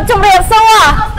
ជំរាបសួរ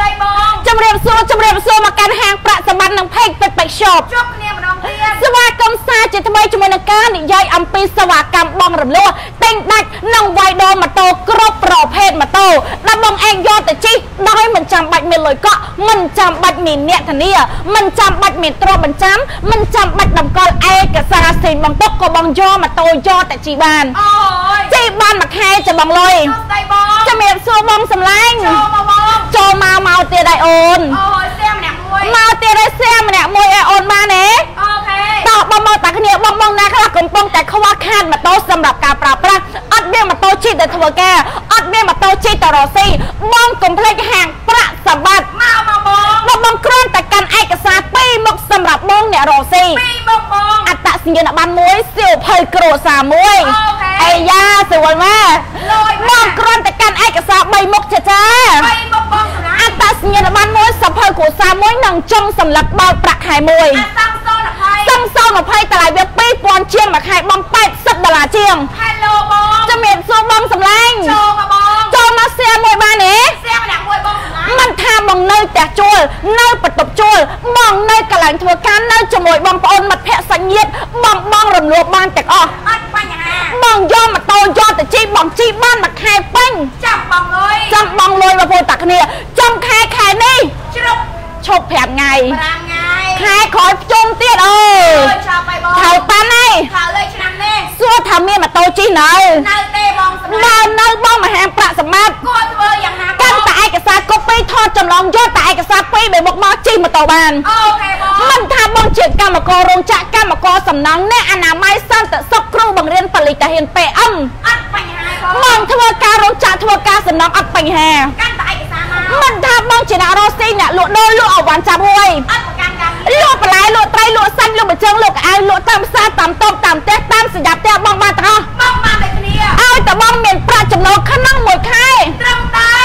មកកាន់ហាងប្រាក់សម្បត្តិនឹង Page ទឹកបៃ Shop ជួបគ្នាម្ដងទៀតសេវាកម្មសាជាថ្មីជាមួយនឹងការនិយាយអំពីសេវាកម្មបងរំលោះទិញដាច់និងវាយដូរម៉ូតូគ្រប់ប្រភេទម៉ូតូដែលបងឯងយកទៅជិះដោយមិនចាំបាច់មានលុយកក់មិនចាំបាច់មានអ្នកធានាមិនចាំបាច់មានទ្រព្យបញ្ចាំមិនចាំបាច់តម្កល់ឯកសារផ្សេងបងទុកក៏បងយកម៉ូតូយកតែជិះបានជិះបានមួយខែចាំបងលុយជំរាបសួរបងសម្លាញ់ចូលមកទៀតហើយអូនមកទៀតហើយសៀមម្នាក់មួយឲ្យអូនបានទេអូខេតោះបងមកតាគ្នាបងណាខ្លះកំពុងតែខ្វះខាតម៉ូតូសម្រាប់ការប្រើប្រាស់អត់មានម៉ូតូជិះទៅធ្វើការអត់មានម៉ូតូជិះទៅរកស៊ីបងកុំភ្លេចហាងប្រាក់សម្បត្តិមកបងគ្រាន់តែកាន់ឯកសារ2មុខសម្រាប់បងអ្នករកស៊ី2មុខបងអត្តសញ្ញាណប័ណ្ណមួយសៀវភៅគ្រួសារមួយអីយ៉ាស្រួលមកបងគ្រាន់តែកាន់ឯកសារ3មុខចា3មុខបងអត្តសញ្ញាណប័ណ្ណមួយសៀវភៅគ្រួសារមួយនិងចុងសម្លឹកបើកប្រាក់ខែមួយសងសង20តម្លៃវា2000ជាងមួយខែបង$80ជាង Hello បងជំរាបសួរបងសម្លាញ់ចូលមកសៀមមួយបានទេសៀមម្នាក់មួយបងសម្លាញ់មិនថាបងនៅផ្ទះជួលនៅបន្ទប់ជួលបងនៅកន្លែងធ្វើការនៅជាមួយបងប្អូនមិត្តភក្តិសាច់ញាតិបងរំលោភបានទាំងអស់អត់បញ្ហាបងយកម៉ូតូយកទៅជិះបងជិះបានមួយខែពេញចាំបងលុយបងប្អូនតាគ្នាចំខែនេះជ្រុបឈប់5ថ្ងៃខែក្រោយភ្ជុំទៀតអូថៅប៉ាន់ហើយថៅលើឆ្នាំនេះសួរថាមានម៉ូតូជិះនៅទេបងសម្រាប់នៅបងមហាប្រាក់សម្បត្តិគាត់ធ្វើយ៉ាងណាកាន់តែឯកសារកូពីថតចម្លងយកតែឯកសារ2បីមុខមកជិះម៉ូតូបានអូខេបងមិនថាបងជាកម្មកររោងចក្រកម្មករសំណង់អ្នកអនាម័យសន្តិសុខគ្រូបង្រៀនបលិតាហ៊ាន PM អត់បញ្ហាបងធ្វើការរោងចក្រធ្វើការសំណង់អត់បញ្ហាកាន់តែឯកសារមកមិនថាបងជាអ្នករស់ស៊ីអ្នកលក់ដូរលក់អវ៉ាន់ចាប់ហួយអត់ប្រកាន់កម្មលក់បន្លែលក់ត្រីលក់សាច់លក់បញ្ជើងលក់កៅអៅលក់តាមផ្សារតាមតូបតាមផ្ទះតាមសញ្ញាផ្ទះបងបានទាំងអស់បងបានតែគ្នាឲ្យតែបងមានប្រាក់ចំណូលក្នុងមួយខែត្រឹមតែ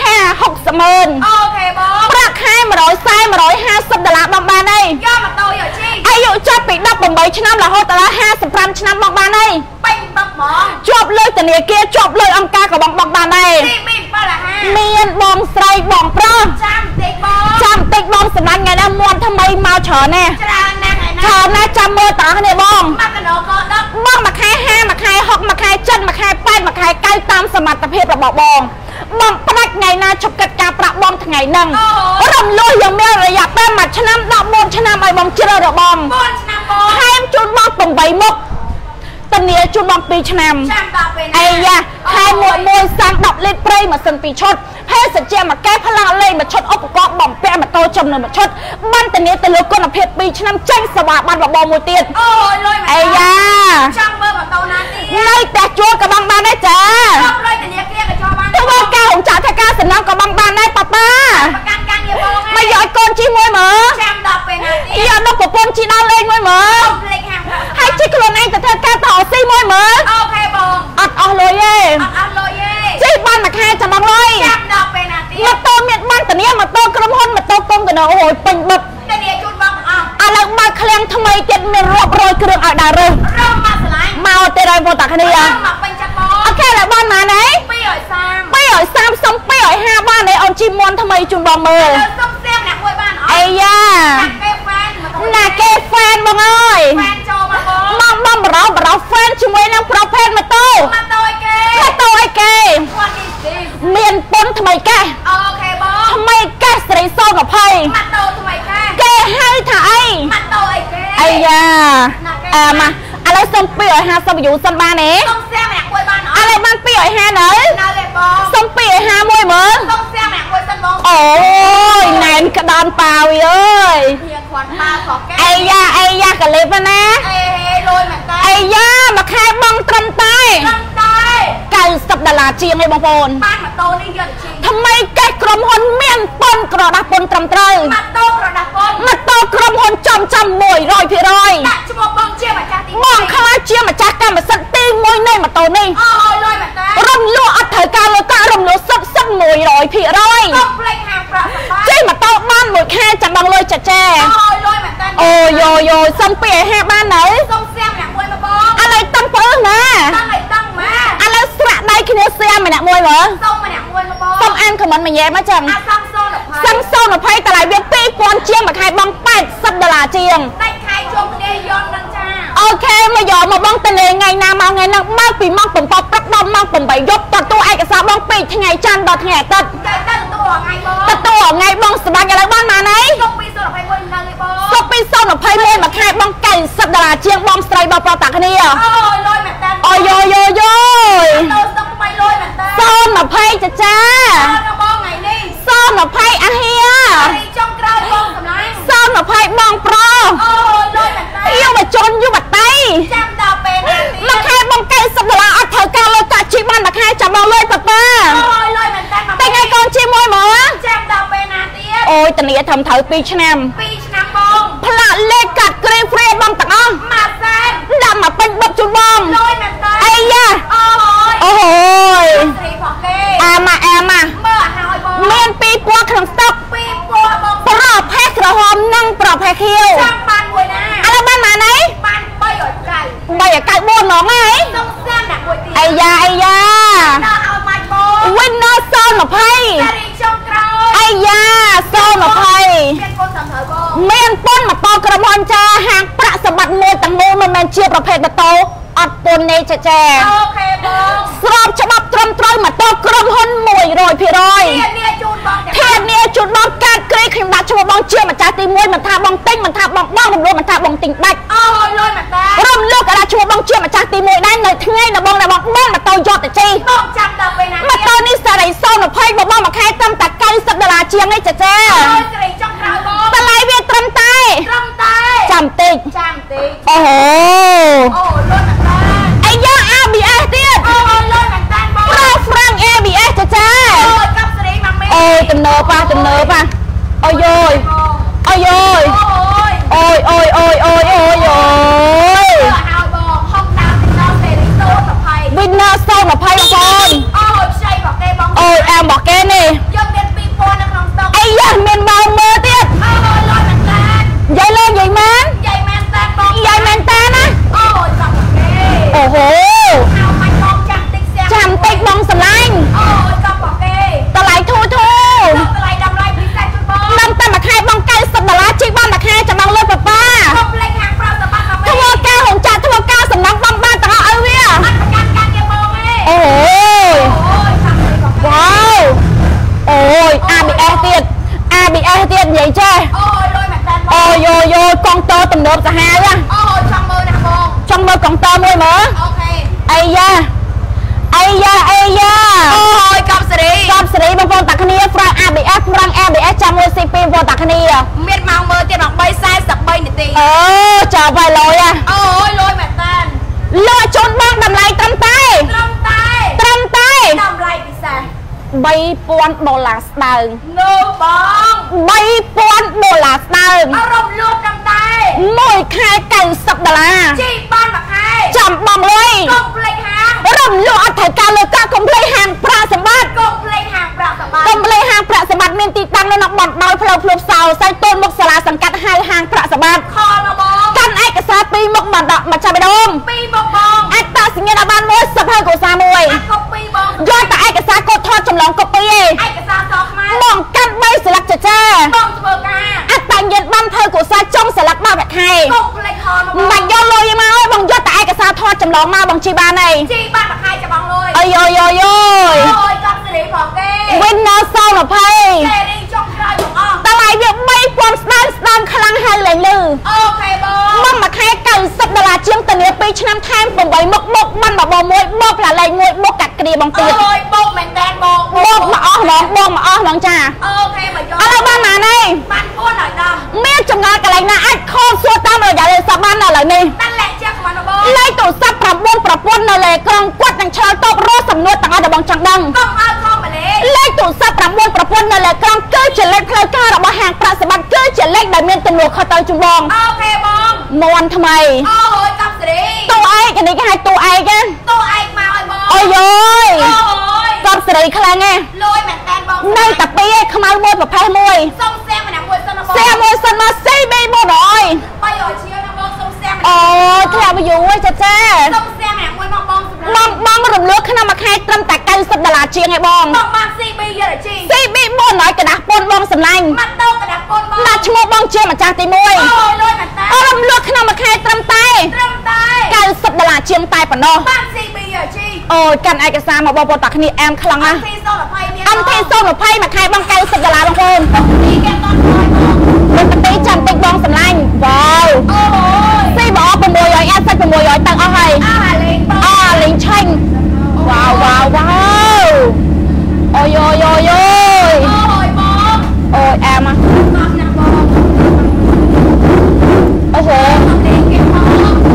50-60ម៉ឺនអូខេបងប្រាក់ខែ$140-150បងបានហើយយកម៉ូតូយកជិះអាយុចាប់ពី18ឆ្នាំរហូតដល់55ឆ្នាំបងបានហើយពេញបឹកហ្មងជាប់លុយធនាគារជាប់លុយអង្គការក៏បងបានដែរមានបងស្រីបងប្រុសចាំតិចបងសម្លាញ់ថ្ងៃនេះមាន់ថ្មីមកច្រើនណាស់ច្រើនណាស់ចាំមើលតើគ្នាបងមកកណោកដឹកបងមួយខែ5មួយខែ6មួយខែ7មួយខែ8មួយខែ9តាមសមត្ថភាពរបស់បងផ្ដាច់ថ្ងៃណាឈប់កិច្ចការប្រាក់បងថ្ងៃហ្នឹងរំលោះយ៉ាងមានរយៈពេល1ឆ្នាំ14ឆ្នាំឲ្យបងជ្រើសរើសបង4ឆ្នាំបងថែមជូនបង8មុខធានាជូនបង2ឆ្នាំអីយ៉ាខែមួយសាំង10លីត្រប្រេងម៉ាស៊ីន2ឈុតភេសជ្ជៈមួយកែផ្លាលេងមួយឈុតឧបករណ៍បំពាក់ម៉ូតូចំនួន1ឈុតបានធានាទៅលើគុណភាព2ឆ្នាំចេញសេវាប័ណ្ណរបស់បងមួយទៀតអូយលុយអីយ៉ាចង់មើលម៉ូតូណាទៀតនៅផ្ទះជួលក៏បងបានដែរចាខ្ញុំលុយធានាគារក៏ចូលបានធ្វើការរោងចក្រធ្វើការសំណង់ក៏បងបានដែរប៉ាប៉ាប្រកាន់ការងារបងមកយកឲ្យកូនជិះមួយមើលចាំ10ពេលណាទៀតយកដល់ប្រពន្ធជិះដល់លេងមួយមើលហើយជិះខ្លួនឯងទៅធ្វើការតោស៊ីមួយមើលអូខេបងអត់អស់លុយទេជិះបានមួយខែចាំបងលុយចាំ10ពេលណាទៀតម៉ូតូមានបានធានាម៉ូតូក្រុមហ៊ុនម៉ូតូកុំកណោអូយពេញបឹកធានាជូនបងទាំងអស់ឥឡូវបើកឃ្លាំងថ្មីទៀតមានរាប់រយគ្រឿងឲ្យដើររើសមកឆ្លាញ់មកទៀតហើយបងតាគ្នាមកពេញចិត្តបងអូខេដល់បានណានេះ230សុំ250បានទេអូនជីមន់ថ្មីជូនបងមើលសុំផ្សេងអ្នកមួយបានអីយ៉ាណាគេហ្វេនបងអើយហ្វេនចូលមកបងបរោហ្វេនជាមួយនឹងប្រភេទម៉ូតូអីគេមានពុនថ្មីកេះអូខេបងថ្មីកេះសេរីសូ20ម៉ូតូថ្មីកេះគេហៅថាអីម៉ូតូអីគេអីយ៉ាមកឥឡូវសុំ250យូសិនបានទេសុំផ្សេងម្នាក់មួយបានអត់ឥឡូវបាន250នៅទេបងសុំ250មួយមើលសុំផ្សេងម្នាក់មួយសិនបងអូយណែនក្តានប៉ាវអើយជាខ្វាន់ប៉ាខកកែអីយ៉ាកលេបណាលុយមែនតើអីយ៉ាមួយខែបងត្រឹមតែ$90ជាងឯងបងប្អូនបានម៉ូតូនេះយកទៅជិះថ្មីកេះក្រុមហ៊ុនមានពុនក្រដាស់ពុនត្រឹមត្រូវម៉ូតូក្រដាស់ពុនម៉ូតូក្រុមហ៊ុនចំ100%ដាក់ឈ្មោះបងជាម្ចាស់ទីបងខ្លាចជាម្ចាស់កម្មសិទ្ធិទី1នៃម៉ូតូនេះអូយលុយមែនតើរំលោះអត់ត្រូវការលុយកាក់រំលោះសិទ្ធ100%បងផ្លេចហាងប្រាក់ជិះម៉ូតូបានមួយខែចាំបងលុយចាចាអូយលុយមែនតើអូយសុំ250បាននៅសុំសៀមម្នាក់មួយមកបងឥឡូវតាំងពើណាតាំងឲ្យតាំងមកឥឡូវស្រាក់ដៃគ្នាសៀមម្នាក់មួយមើលសុំម្នាក់មួយមកបងសុំអានខមមិនមកញ៉ែមកចឹងសំសូន20តម្លៃវា2000ជាងមួយខែបង$80ជាងតែខែជុំគ្នាយន់នឹងចាអូខេមកយកមកបងទៅលេងថ្ងៃណាមកថ្ងៃហ្នឹងបើកពីម៉ោង7ព្រឹកដល់ម៉ោង8យប់ទទួលឯកសារបង2ថ្ងៃច័ន្ទដល់ថ្ងៃអាទិត្យទទួលថ្ងៃបងសម្បាច់ឥឡូវបានមកណៃសុកពី021នៅឯបងសុកពី021មួយខែបង$90ជាងបងស្រីបងប្រុសតាគ្នាអូយលុយមែនតើអូយយយយទៅសុកថ្មីលុយមែនតើ020ចាចាបងថ្ងៃនេះ020អាហៀចុងក្រោយបងសម្លាញ់020បងប្រុសអូយលុយមែនតើយុវជនយុវតីចាំដល់ពេលណាមួយខែបង$90អត់ត្រូវការលុយកាក់ជីបានមួយខែចាំបងលុយប៉ាប៉ាអូយលុយមែនតើតែថ្ងៃកូនជាមួយមកចាំដល់ពេលណាទៀតអូយធានាធំត្រូវ2ឆ្នាំ2ឆ្នាំបងផ្លាកលេខកាត់ក្រេហ្វ្រេបងទាំងអស់មួយសែនដាក់មកពេញបុកជូនបងលុយមែនតើអីយ៉ាអូយស្រីផងគេអាម៉ាមើលឲ្យបងមាន2ពណ៌ក្នុងស្តុក2ពណ៌បងប្រភេទក្រហមនិងប្រភេទខៀវចាំបានមួយណាឥឡូវបានមកណៃបាន394ហ្មងហ៎សុំសាមដាក់មួយទៀតអាយ៉ាដល់ឲ្យម៉ាច់បង Winner 020តារីចុងក្រោយអាយ៉ា020មានកូនសំត្រូវបងមានប៉ុនម៉ូតូក្រុមហ៊ុនចាហាងប្រាក់សម្បត្តិមួយទាំងមូលមិនមែនជាប្រភេទម៉ូតូអត់ពុនទេចាអូខេបងស្របច្បាប់ត្រឹមត្រូវម៉ូតូក្រុមហ៊ុន100%ធានាជូនបងកាត់ក្រេខ្ញុំដាក់ឈ្មោះបងជាម្ចាស់ទី1មិនថាបងទិញមិនថាបងរំលោភមិនថាបងទិញដាច់អូយលុយមែនតើរំលោភក៏ដាក់ឈ្មោះបងជាម្ចាស់ទី1ដែរនៅថ្ងៃដែលបងម៉ូតូយកទៅជិះបងចាំដល់ពេលណាម៉ូតូនេះសារី020បងមួយខែត្រឹមតែ$90ជាងនេះចាអូយស្រីចង់ក្រោយបងតម្លៃវាត្រឹមតែចាំតិចអូហូអូលុយមែនតើអាយ៉ា ABS ទៀតអូលុយមែនតើបងហ្វ្រាំង ABS ចាអូយកាប់សេរីមកមេអូយទំនើបអូយយអូយឲ្យបងហុកតាមដល់សេរី020 Winner 020បងប្អូនអូយខ្ចីរបស់គេបងអូយអារបស់គេនេះយកមាន2000នៅក្នុងស្តុកអីយ៉ាមានមកមើលទៀតអូយលុយមែនតើយាយលេងយាយមែនតើបងយាយមែនតើណាអូយរបស់គេអូហូហៅមិនបងចាំតិចបងស្រឡាញ់អូយរបស់គេតម្លៃធូរតម្លៃតម្លៃពិសេសជូនបងដល់តែមួយខែបង$90ជីកបានមួយខែចាំបងលុយប៉ាប៉ាកុំភ្លេចហាងប្រោសសម្បត្តិមកវិញធ្វើការហុងចាក់ធ្វើការសំណងបងបានទាំងអស់ឲ្យវាអត់ប្រកាន់ការគេបងទេអូយវ៉ាវអូយ ABS ទៀតនិយាយចេះអូយលុយមែនតើអូយកងតទំនើបសាហាវអូយចង់មើលណាបងចង់មើលកងតមួយមើលអូខេអាយ៉ាអូយកំសេរីបងប្អូនតាគ្នាហ្វ្រាំង ABS ចាំមួយ CP បងប្អូនតាគ្នាមានម៉ោងមើលទៀត13:43នាទីអូចាវាយលុយអូយលុយមែនតើលុយជូនបងតម្លៃត្រឹមតែតម្លៃពិសេស$3000ស្ដើងនៅបង$3000ស្ដើងអរំលូតត្រឹមតែមួយខែ$90ជីបានមួយខែចាំបងលុយកុំភ្លេចហាងរំលូតអត់ត្រូវការលុយកាក់កុំភ្លេចហាងប្រាក់សម្បត្តិមានទីតាំងនៅក្នុងបណ្ដោយផ្លូវភ្លុបសោសៃតូនមុខសាលាសង្កាត់ហៅហាងប្រាក់សម្បត្តិខលមកបងកាន់ឯកសារ2មុខមកដាក់មកចាប់បេដង2មុខបងអត្តសញ្ញាណប័ណ្ណមួយសិបហើយកុសាមួយអាកុប2បងយកតែឯកសារកូដថតចម្លងកុប2ឯងឯកសារសខ្មែរបងកាន់3ស្លឹកចាបងធ្វើការអត្តសញ្ញាណប័ណ្ណហើយកុសាចុងស្លឹក10ខែកុំភ្លេចខលមកបងយកលុយមកឲ្យបងយកតែឯកសារថតចម្លងមកបងជីបានហើយជីបានមួយខែចាំបងលុយអូយកំសេរីផងគេ Winner 020សេរីចុងក្រោយបងអស់តម្លៃវា$3000ស្ដើងខ្លាំងហើយលេងលឺអូខេបងមួយខែ$90ជាងធានា2ឆ្នាំថែម8មុខបុកបានបប1បុកផ្លាលេខ1បុកកាត់គ្រាបងទៀតអូយបុកមែនតើបងបុកមកអស់ហ្មងចាអូខេមកយកឥឡូវបានណានេះបាន4ហើយដល់មានចម្ងល់កន្លែងណាអាចខលសួរតាមរយៈលេខសបានឥឡូវនេះតាលេខជាខ្មៅបងលេខទូរស័ព្ទ9ប្រពន្ធនៅលេខក្រុងគាត់នឹងឆ្លើយតបរកសំណួរទាំងអស់ដែលបងចង់ដឹងកុំឲ្យខំម្លេលេខទូរស័ព្ទ9ប្រពន្ធនៅលេខក្រុងគឺជាលេខផ្លូវការរបស់ហាងប្រាក់សម្បត្តិគឺជាលេខដែលមានទំនួលខុសត្រូវជូនបងអូខេបងមន់ថ្មីអូយកំសេរីតួឯកនេះគេហៅតួឯកណាតួឯកមកឲ្យបងអូយកំសេរីខ្លាំងណាស់លុយមែនតើបងនៅតែពីឯខ្មៅមួយប្រភេទមួយសុំសៀមម្នាក់មួយសិនណាបងសៀមមួយសិនមកស៊ីបីបងអើយ300ជាងណាបងសុំសៀមអូធ្លាប់យូរចាសុំសៀមម្នាក់មួយមកបងសម្រាប់បងរំលឹកក្នុងមួយខែត្រឹមតែ$90ជាងឯងបងបាន CB យល់ជី CB 400កដាស់ពន្ធបងសម្លាញ់ម៉ាតូកដាស់ពន្ធបងដាក់ឈ្មោះបងជាម្ចាស់ទី1អូយលុយមែនតើរំលឹកក្នុងមួយខែត្រឹមតែ$90ជាងតែប៉ុណ្ណោះបាន CB យល់ជីអូយកាន់ឯកសារមកបងប្អូនតាគ្នាអែមខ្លាំងណាស់MT020មួយខែបង$90បងប្អូនទីគេតន់ហើយបងទីចាំតិចបងសម្លាញ់វ៉ាវអូយ CBO 600 S600ទៅអស់ហើយលេងឆេញវ៉ាវអូយអូយបងអូយអែមណាបងណាបងអូហូលេងគេបង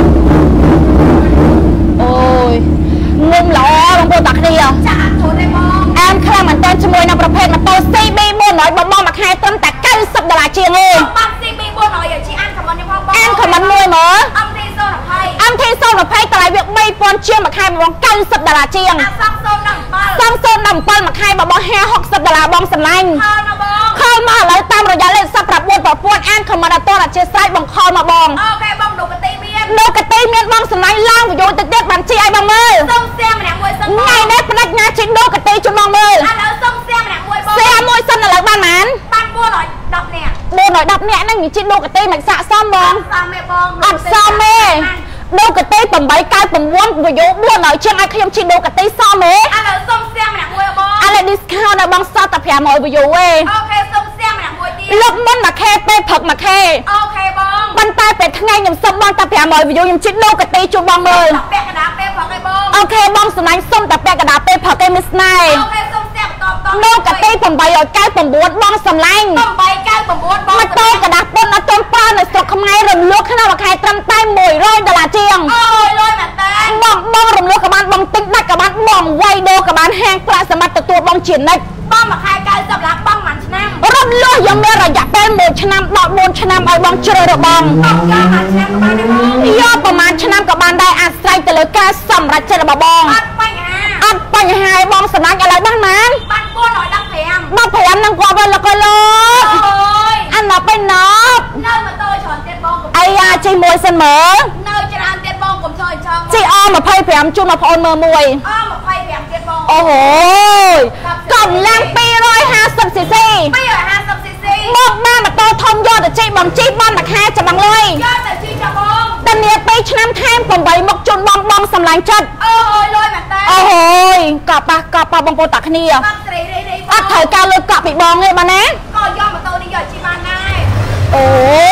អូយងុំល្អបងប្អូនតាគ្នាចាអត់ធន់ទេបងអែមខ្លាំងមែនតើជាមួយនឹងប្រភេទម៉ូតូ CB 400បងមួយខែត្រឹមតែ$90ជាងទេបាន CB 400យកជីអានខមមិនផងបងអានខមមិនមួយមើល MT020 តម្លៃវា$3000ជាងមួយខែបង$90ជាង 3017 មួយខែបង$50-60បងសម្លាញ់ខលមកឥឡូវតាមរយៈលេខសប្រាប់4ប្រព័ន្ធអានខមមិនអត់តអធិស្ឋានបងខលមកបងអូខេបងលោកកទីមានបងសម្លាញ់ឡើងវីដេអូទៅទៀតបានជីឲ្យបងមើលសុំសៀមម្នាក់មួយសិនថ្ងៃនេះបដិញ្ញាជីដូកទីជូនបងមើលឥឡូវសុំសៀមម្នាក់មួយបងសៀមមួយសិនឥឡូវបានប៉ុន្មានបាន410នាក់ 410នាក់ហ្នឹងជីដូកទីមិនសាកសមបងសមទេបងអត់សមទេដូកទី899វីដេអូ400ជាងឲ្យខ្ញុំជីដូកទីសមទេឥឡូវសុំសៀមម្នាក់មួយបងឥឡូវ discount ដល់បងសតតែ500វីដេអូទេអូខេសុំសៀមម្នាក់មួយទៀតលុបមុនមួយខែពេលព្រឹកមួយខែអូខេបងប៉ុន្តែពេលថ្ងៃខ្ញុំសុំបងតែ500វីដេអូខ្ញុំជីដូកទីជូនបងមើលពាក់កណ្ដាលពេលព្រឹកឯបងអូខេបងសម្លាញ់សុំតែពាក់កណ្ដាលពេលព្រឹកឯមានស្នេហ៍អូខេសុំសៀមតបដូកទី899បងសម្លាញ់ 899បងម៉ូតូកណ្ដាស់ពន្ធអត់ទាន់ប្រើនៅស្រុកខ្មែររំលោះក្នុងមួយខែត្រឹមតែ$100ជាងអូយលុយមែនតើបងរំលោះក៏បានបងទិញដាច់ក៏បានបងវាយដូរក៏បានហាងប្រាក់សម្បត្តិទទួលបងជានិច្ចបងមួយខែ90ឡានបងមួយឆ្នាំរំលោះយ៉ាងមានរយៈពេល1ឆ្នាំដល់4ឆ្នាំឲ្យបងជ្រើសរើសបងយកមួយឆ្នាំក៏បានដែរបងយកប្រហែលឆ្នាំក៏បានដែរអាស្រ័យទៅលើការសម្រេចចិត្តរបស់បងអត់បញ្ហាបងសម្លាញ់ឥឡូវបានបាន 415នឹងគាត់វិញលកលអានប់ទៅណប់នៅម៉ូតូច្រើនទៀតបងអាយ៉ាជិះមួយសិនមើលនៅច្រើនទៀតបងកុំធ្វើអញ្ចឹងជិះអ25ជូនមកបងមើលមួយ 25ទៀតបងអូហូកម្លាំង250cc មកបានម៉ូតូធំយកទៅជិះបងជិះបានមួយខែចាំបងលុយយកទៅជិះចាំបងតានា2ឆ្នាំថែម8មកជូនបងសម្លាញ់ចិត្តអូយលុយមែនតើអូយកប៉ះបងប្អូនតាគ្នាអត់ត្រូវការលុយកក់ពីបងទេបានណាក៏យកម៉ូតូនេះយកជិះបានដែរអូ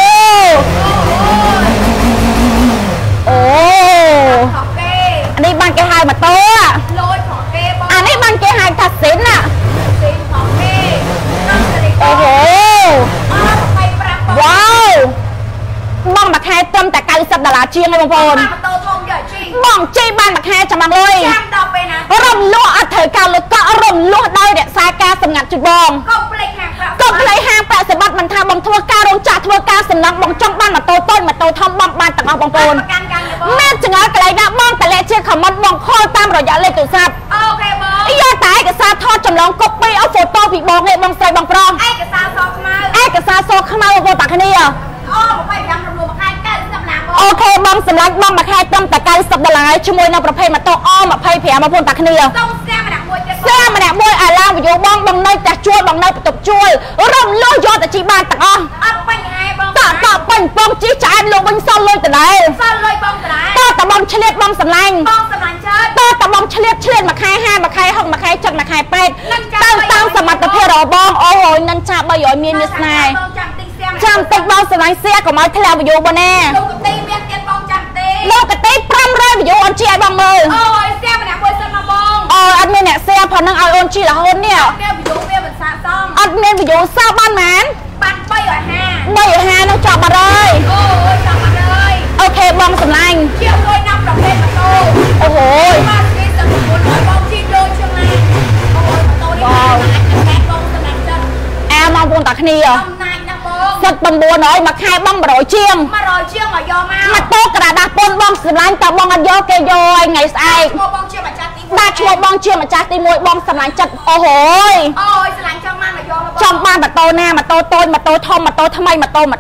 នេះបានគេហៅម៉ូតូលុយផងគេបងអានេះបានគេហៅថាស៊ីនណាស៊ីនផងគេអូហូ 25 វ៉ាវបងមួយខែត្រឹមតែ$90ជាងឯងបងប្អូនម៉ូតូធំយកជីបងជិះបានមួយខែចាំបងលុយចាំដល់ពេលណារំលោះអត់ត្រូវការលុយកក់រំលោះដោយរក្សាការសម្ងាត់ជូនបងកុំភ្លេចហាងប្រាក់សម្បត្តិមិនថាបងធ្វើការរោងចក្រធ្វើការសំណង់បងចង់បានម៉ូតូតូចម៉ូតូធំបងបានទាំងអស់បងប្អូនមានចង្អើកន្លែងណាបងតលាក់ជាខមមិនបងខលតាមរយៈលេខទូរស័ព្ទអូខេបងយកតែឯកសារថតចម្លងកូពីអូហ្វូតូពីបងនេះបងស្រីបងប្រុសឯកសារសខ្មៅបងប្អូនតាគ្នាអូ25រំលោះមួយខែ90ឡានបងអូខេបងសម្លាញ់បងមួយខែត្រឹមតែ$90ជាមួយនឹងប្រភេទម៉ូតូអ25បងប្អូនតាគ្នាសុំសៀមម្នាក់មួយទៀតសៀមម្នាក់មួយឲ្យឡើងវីដេអូបងនៅផ្ទះជួលបងនៅបន្ទប់ជួលរំលោះយកទៅជីបានទាំងអស់អត់បញ្ហាបងតពេញបងជីឆ្អែតលោកវិញសល់លុយដដែលសល់លុយបងដដែលតបងឆ្លៀតបងសម្លាញ់ចិត្តតបងឆ្លៀតមួយខែ50មួយខែ60មួយខែ70មួយខែ80តាមសមត្ថភាពរបស់បងអូយនិនចា300មានស្នេហ៍ចាំតិចបងសម្លាញ់សៀកុំឲ្យធ្លាក់វីដេអូបងណាលោកកទីមានទៀតបងចាំទេលោកកទី500វីដេអូអូនជីឲ្យបងមើលអូយសៀម្នាក់មួយសិនមកបងអូយអត់មានអ្នកសៀផងនឹងឲ្យអូនជីរហូតនេះមានវីដេអូវាមិនសាកសមអត់មានវីដេអូសាបានមែនបាន350 នឹងចប់បាត់ហើយអូយចប់បាត់ហើយអូខេបងសម្លាញ់ជាងលុយណាំប្រភេទម៉ូតូអូហូយបានគេសឹក900បងជីដូចជាងណាអូយម៉ូតូនេះអាចតែបងសម្លាញ់ចិត្តអែបងប្អូនតាគ្នាអំណាចណាបង 1900មួយខែបង100ជាង 100ជាងមកយកមកម៉ូតូក្រាដាស់ពន្ធបងសម្លាញ់តបងអត់យកគេយកឲ្យថ្ងៃស្អែកបងជាម្ចាស់ទី1 ដាក់ឈ្មោះបងជាម្ចាស់ទី1បងសម្លាញ់ចិត្តអូហូយអូយសម្លាញ់ចង់បានមកយកមកចង់បានម៉ូតូណាម៉ូតូតូចម៉ូតូធំម៉ូតូថ្មីម៉ូតូមកដឹក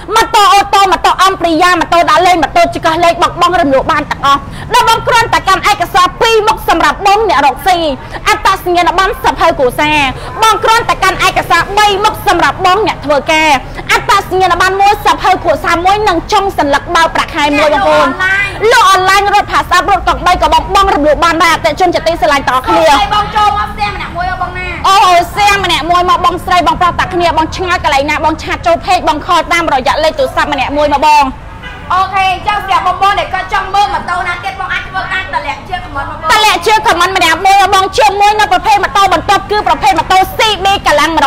ម៉ូតូអូតូម៉ូតូអំព្រីយ៉ាម៉ូតូដាក់លេងម៉ូតូជិះកោះលេងបងរំលោភបានទាំងអស់ដល់បងគ្រាន់តែកាន់ឯកសារ2មុខសម្រាប់បងអ្នករកស៊ីអត្តសញ្ញាណប័ណ្ណសភៅគ្រួសារបងគ្រាន់តែកាន់ឯកសារ3មុខសម្រាប់បងអ្នកធ្វើការអត្តសញ្ញាណប័ណ្ណមួយសភៅគ្រួសារមួយនិងចុងសន្លឹកបើប្រាក់ខែមួយបងប្អូនលោកអនឡាញរត់ផាសាប់រត់កង់3ក៏បងរំលោភបានដែរអតិជនចតិស្រឡាញ់តគ្នាបងចូលមកផ្ទះម្នាក់មួយបងណាអូសៀងម្នាក់មួយមកបងស្រីបងប្រុសតាគ្នាបងឆ្ងល់កន្លែងណាបងឆាតចូលเพจបងខលតាមរយៈលេខទូរស័ព្ទម្នាក់មួយមកបងអូខេអញ្ចឹងសម្រាប់បងប្អូនដែលគាត់ចង់មើលម៉ូតូណាទៀតបងអាចធ្វើការតម្លាក់ជើងខមមិនបងប្អូនតម្លាក់ជើងខមមិនម្នាក់មួយបងជាមួយនៅប្រភេទម៉ូតូបន្ទាប់គឺប្រភេទម៉ូតូ CB កម្លាំង150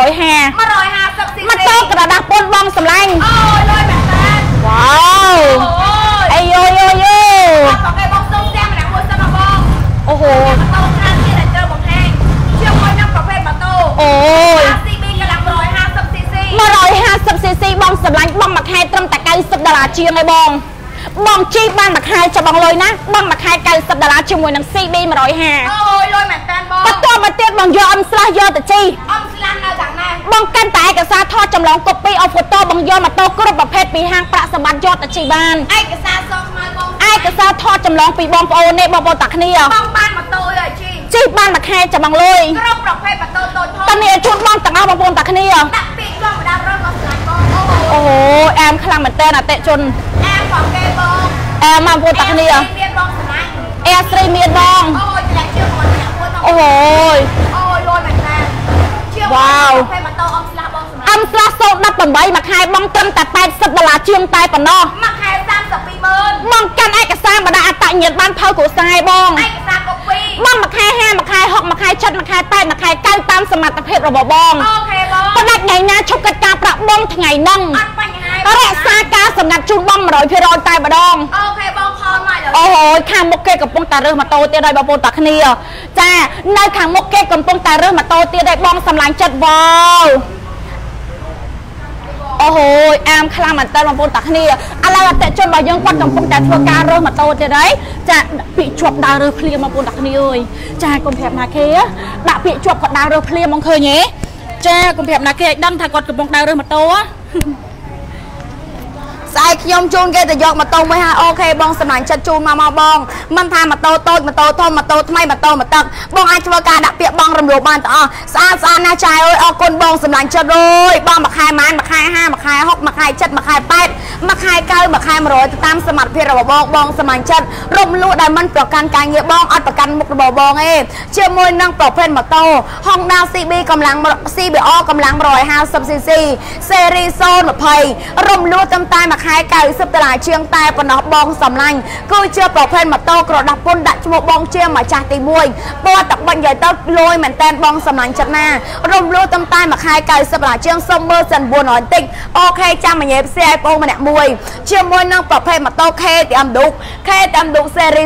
150 ម៉ូតូក្រដាស់ពន្ធបងសម្លាញ់អូយលុយមែនតើវ៉ាវអីយោយោយោបងគេបងសុំផ្ទះម្នាក់មួយសិនមកបងអូហូម៉ូតូខាងទៀតដែលត្រូវបង្ហាញជាមួយនឹងប្រភេទម៉ូតូអូយ CB កម្លាំង150cc 150cc បងសម្លាញ់បងមួយខែត្រឹមតែ$90ជាងឯបងបងជីបានមួយខែចាំបងលុយណាបងមួយខែ$90ជាមួយនឹង CB 150 អូយលុយមែនតើបងបន្ទាប់មកទៀតបងយកអំស្លាស់យកទៅជីអំស្លាស់នៅខាងណាបងកាន់តែឯកសារថតចម្លងកូពីអូហ្វូតូបងយកម៉ូតូគ្រប់ប្រភេទពីហាងប្រាក់សម្បត្តិយកទៅជីបានឯកសារសខ្មៅបងឯកសារថតចម្លងពីបងប្អូននេះបងប្អូនតាគ្នាបងបានម៉ូតូឲ្យជីបានមួយខែចាំបងលុយគ្រប់ប្រភេទម៉ូតូតូចធំតានេះជូនបងទាំងអស់បងប្អូនតាគ្នាដាក់ពីកង់ម្ដងរត់មកស្លាញ់បងអូអែមខ្លាំងមែនតើអតិជនអែមបងគេបងអែមបងប្អូនតាគ្នាមានបងស្លាញ់អែស្រីមានបងអូយតម្លាក់ជើងមកអ្នកមួយអូយអូយលុយមែនតើវ៉ាវប្រភេទម៉ូតូអំស្លាស់បងស្លាញ់អំស្លាស់018មួយខែបងត្រឹមតែ$80ជាងតែប៉ុណ្ណោះមួយខែ320000 បងកាន់ឯកសារបណ្ដាអត្តញ្ញាណប័ណ្ណភៅគ្រួសារបងឯកសារកូពីបងមួយខែ50មួយខែ60មួយខែ70មួយខែ80មួយខែ90តាមសមត្ថភាពរបស់បងអូខេបងប៉ុន្តែថ្ងៃណាឈប់កិច្ចការប្រាក់បងថ្ងៃហ្នឹងអត់បញ្ហារក្សាការសម្ងាត់ជូនបង100%តែម្ដងអូខេបងខលមកឥឡូវអូយខាងមុខគេកំពុងតែរើសម៉ូតូទៀតហើយបងប្អូនតាគ្នាចានៅខាងមុខគេកំពុងតែរើសម៉ូតូទៀតហើយបងសម្លាញ់ចិត្តវ៉ាវអូហូយអាមខ្លាំងមែនតើបងប្អូនតាគ្នាឥឡូវអតិជនរបស់យើងគាត់កំពុងតែធ្វើការរើសម៉ូតូទៀតហើយចាពាក្យជាប់ដើររើសភ្លាមបងប្អូនតាគ្នាអើយចាកុំប្រាប់ណាគេដាក់ពាក្យជាប់គាត់ដើររើសភ្លាមបងឃើញទេចាកុំប្រាប់ណាគេឲ្យដឹងថាគាត់កំពុងដើររើសម៉ូតូស្អែកខ្ញុំជូនគេទៅយកម៉ូតូមួយហាអូខេបងសម្លាញ់ចិត្តជូនមកបងមិនថាម៉ូតូតូចម៉ូតូធំម៉ូតូថ្មីម៉ូតូមកទឹកបងអាចធ្វើការដាក់ពាក្យបងរំលោភបានទាំងអស់ស្អាតណាស់ចាយអើយអរគុណបងសម្លាញ់ចិត្តអើយបងមួយខែម៉ានមួយខែ50មួយខែ60មួយខែ70មួយខែ80មួយខែ90មួយខែ100ទៅតាមសមត្ថភាពរបស់បងសម្លាញ់ចិត្តរំលោភដែលមិនប្រកាន់ការងារបងអត់ប្រកាន់មុខរបស់បងទេជាមួយនឹងប្រភេទម៉ូតូ Honda CB កម្លាំង CBR កម្លាំង 150cc ស៊េរី020រំលោភតាមតែមួយខែ$90ជាងតែប៉ុណ្ណោះបងសម្លាញ់គឺជាប្រភេទម៉ូតូក្រដាស់ពន្ធដាក់ឈ្មោះបងជាម្ចាស់ទី1បើតបាញ់និយាយទៅលយមែនតែនបងសម្លាញ់ចិត្តណារំលោភតាមតែមួយខែ$90ជាងសុំមើលសិន400បន្តិចអូខេចាំញ៉ែផ្សេងបងម្នាក់មួយជាមួយនឹងប្រភេទម៉ូតូ KTM Duke ស៊េរី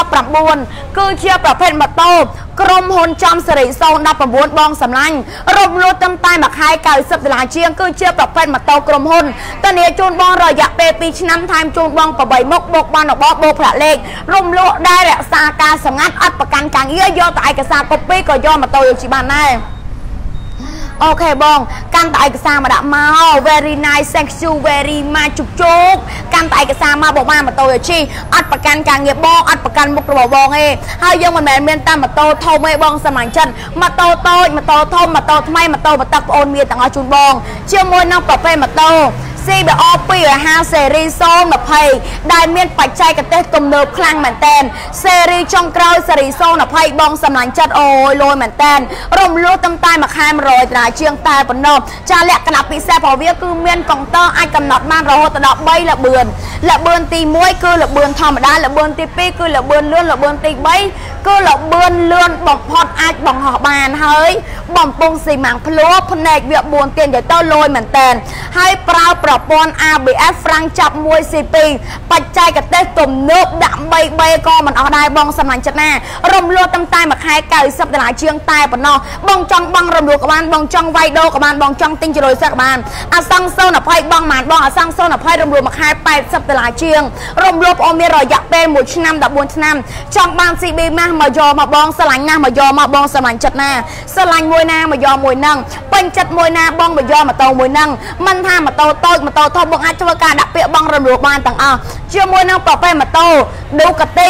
019គឺជាប្រភេទម៉ូតូក្រុមហ៊ុនចំសេរី019បងសម្លាញ់រំលោភតាមតែមួយខែ$90ជាងគឺជាប្រភេទម៉ូតូក្រុមហ៊ុនតានីជូនបងរយៈពេល2ឆ្នាំថែមជូនបង8មុខបូកបានរបស់បូកប្រាក់លេខរំលោភដែលរក្សាការសម្ងាត់អត់ប្រកាន់ការងារយកតែឯកសារកូពីក៏យកម៉ូតូយកជីបានដែរអូខេបងកាន់តែឯកសារមកដាក់មក very nice thank you very much ជកកាន់តែឯកសារមកបងបានម៉ូតូឲ្យជិះអត់ប្រកាន់ការងារបងអត់ប្រកាន់មុខរបស់បងទេហើយយើងមិនមែនមានតែម៉ូតូធំទេបងសម្លាញ់ចិត្តម៉ូតូតូចម៉ូតូធំម៉ូតូថ្មីម៉ូតូបតាក់ប្អូនមានទាំងអស់ជូនបងជាមួយនឹងប្រភេទម៉ូតូ CBR 250ស៊េរី020ដែលមានបច្ចេកទេសទំនើបខ្លាំងមែនតែនស៊េរីចុងក្រោយស៊េរី020បងសម្លាញ់ចិត្តអូយលយមែនតែនរំលោភតាមតែមួយខែ$100ជាងតែប៉ុណ្ណោះចាលក្ខណៈពិសេសរបស់វាគឺមានកុងទ័រអាចកំណត់បានរហូតដល់3ល្បឿនល្បឿនទី1គឺល្បឿនធម្មតាល្បឿនទី2គឺល្បឿនលឿនល្បឿនទី3គឺល្បឿនលឿនបំផុតអាចបង្ហោះបានហើយបំពង់ស៊ីម៉ាំងភ្លោភ្នែកវា4ទៀនទៅលយមែនតែនហើយប្រើប្រព័ន្ធ ABS ហ្វ្រាំងចាប់ 1C2 បច្ចេកទេសទំនើបដាក់3ក៏មិនអស់ដែរបងសម្លាញ់ចិត្តណារំលោភតាមតែមួយខែ$90ជាងតែប៉ុណ្ណោះបងចង់បងរំលោភក៏បានបងចង់វាយដូរក៏បានបងចង់ទិញ100ក៏បានអាសង់020បងបានបងអាសង់020រំលោភមួយខែ$80ជាងរំលោភអូនមានរយៈពេល1ឆ្នាំ14ឆ្នាំចង់បាន CB ម៉ាស់មកយកមកបងស្រឡាញ់ណាស់មកយកមកបងស្រឡាញ់ចិត្តណាស្រឡាញ់មួយណាមកយកមួយហ្នឹងពេញចិត្តមួយណាបងមកយកម៉ូតូមួយហ្នឹងមិនថាម៉ូតូតូចម៉ូតូធំបងអាចធ្វើការដាក់ពាក្យបងរំលោភបានទាំងអស់ជាមួយនឹងប្រភេទម៉ូតូដូកាទី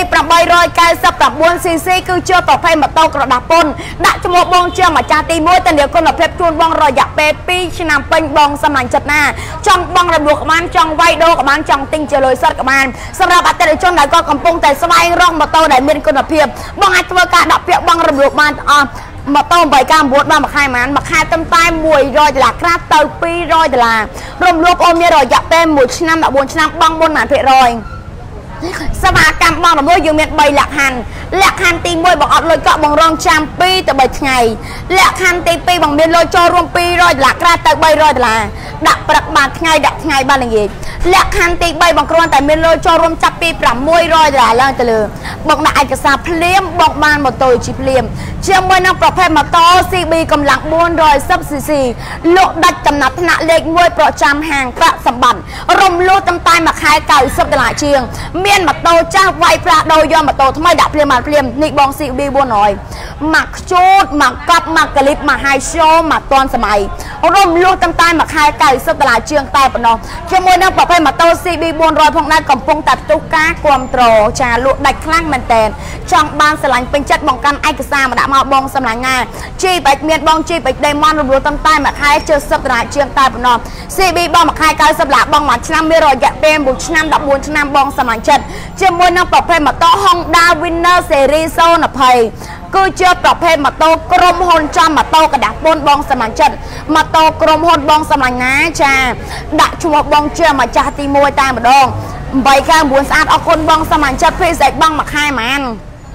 899cc គឺជាប្រភេទម៉ូតូក្រដាស់ពុនដាក់ឈ្មោះបងជាម្ចាស់ទី1ធានាគុណភាពជូនបងរយៈពេល2ឆ្នាំពេញបងសម្លាញ់ចិត្តណាចង់បងរំលោភក៏បានចង់វាយដូរក៏បានចង់ទិញជាលុយសុទ្ធក៏បានសម្រាប់អតិថិជនដែលគាត់កំពុងតែស្វែងរកម៉ូតូដែលមានគុណភាពបងអាចធ្វើការដាក់ពាក្យបងរំលោភបានទាំងអស់ម៉ូតូ899បានមួយខែប៉ុន្មានមួយខែត្រឹមតែ$100ក្រាបទៅ$200រំលោភអូនមានរយៈពេល1ឆ្នាំ14ឆ្នាំបងមុនប៉ុន្មាន%សមាកម្មបងរបស់យើងមាន3លក្ខខណ្ឌលក្ខខណ្ឌទី1បងអត់លុយកក់បងរងចាំ2ទៅ3ថ្ងៃលក្ខខណ្ឌទី2បងមានលុយចូលរួម$200ក្រាបទៅ$300ដាក់ព្រឹកបានថ្ងៃដាក់ថ្ងៃបានល្ងាចលក្ខខណ្ឌទី3បងគ្រាន់តែមានលុយចូលរួមចាប់ពី$600ឡើងទៅលើបងដាក់ឯកសារភ្លាមបងបានម៉ូតូជីភ្លាមជាមួយនឹងប្រភេទម៉ូតូ CB កម្លាំង 410cc លក់ដាច់ចំណាត់ថ្នាក់លេខ1ប្រចាំហាងប្រាក់សម្បត្តិរំលោះតាមតែមួយខែ$90ជាងមានម៉ូតូចាស់វាយប្រាស់ដូរយកម៉ូតូថ្មីដាក់ភ្លាមបានភ្លាមនេះបង CB 400មកខ្ជូតមកកប់មកកាលីបមកហាយឈូមកតាន់សម័យរំលោះតាមតែមួយខែ$90ជាងតែប៉ុណ្ណោះជាមួយនឹងប្រភេទម៉ូតូ CB 400ផងដែរកំពុងតែផ្ទុះការគ្រប់គ្រងចាលក់ដាច់ខ្លាំងមែនតើចង់បានស្រឡាញ់ពេញចិត្តបង្កាន់ឯកសារមកដាក់មកបងសម្លាញ់ណាជីបាច់មានបងជីបាច់ដេម៉ុនរំលោះតាមតែមួយខែ$70ជាងតែប៉ុណ្ណោះ CB បងមួយខែ$90ឡាបងមួយឆ្នាំមានរយៈពេល1ឆ្នាំ14ឆ្នាំបងសម្លាញ់ចិត្តជាមួយនឹងប្រភេទម៉ូតូ Honda Winner Series 020គឺជាប្រភេទម៉ូតូក្រុមហ៊ុនចំម៉ូតូកដាស់ពុនបងសម្លាញ់ចិត្តម៉ូតូក្រុមហ៊ុនបងសម្លាញ់ណាចាដាក់ឈ្មោះបងជាម្ចាស់ទី1តែម្ដង899ស្អាតអរគុណបងសម្លាញ់ចិត្តភីសេកបងមួយខែហ្មង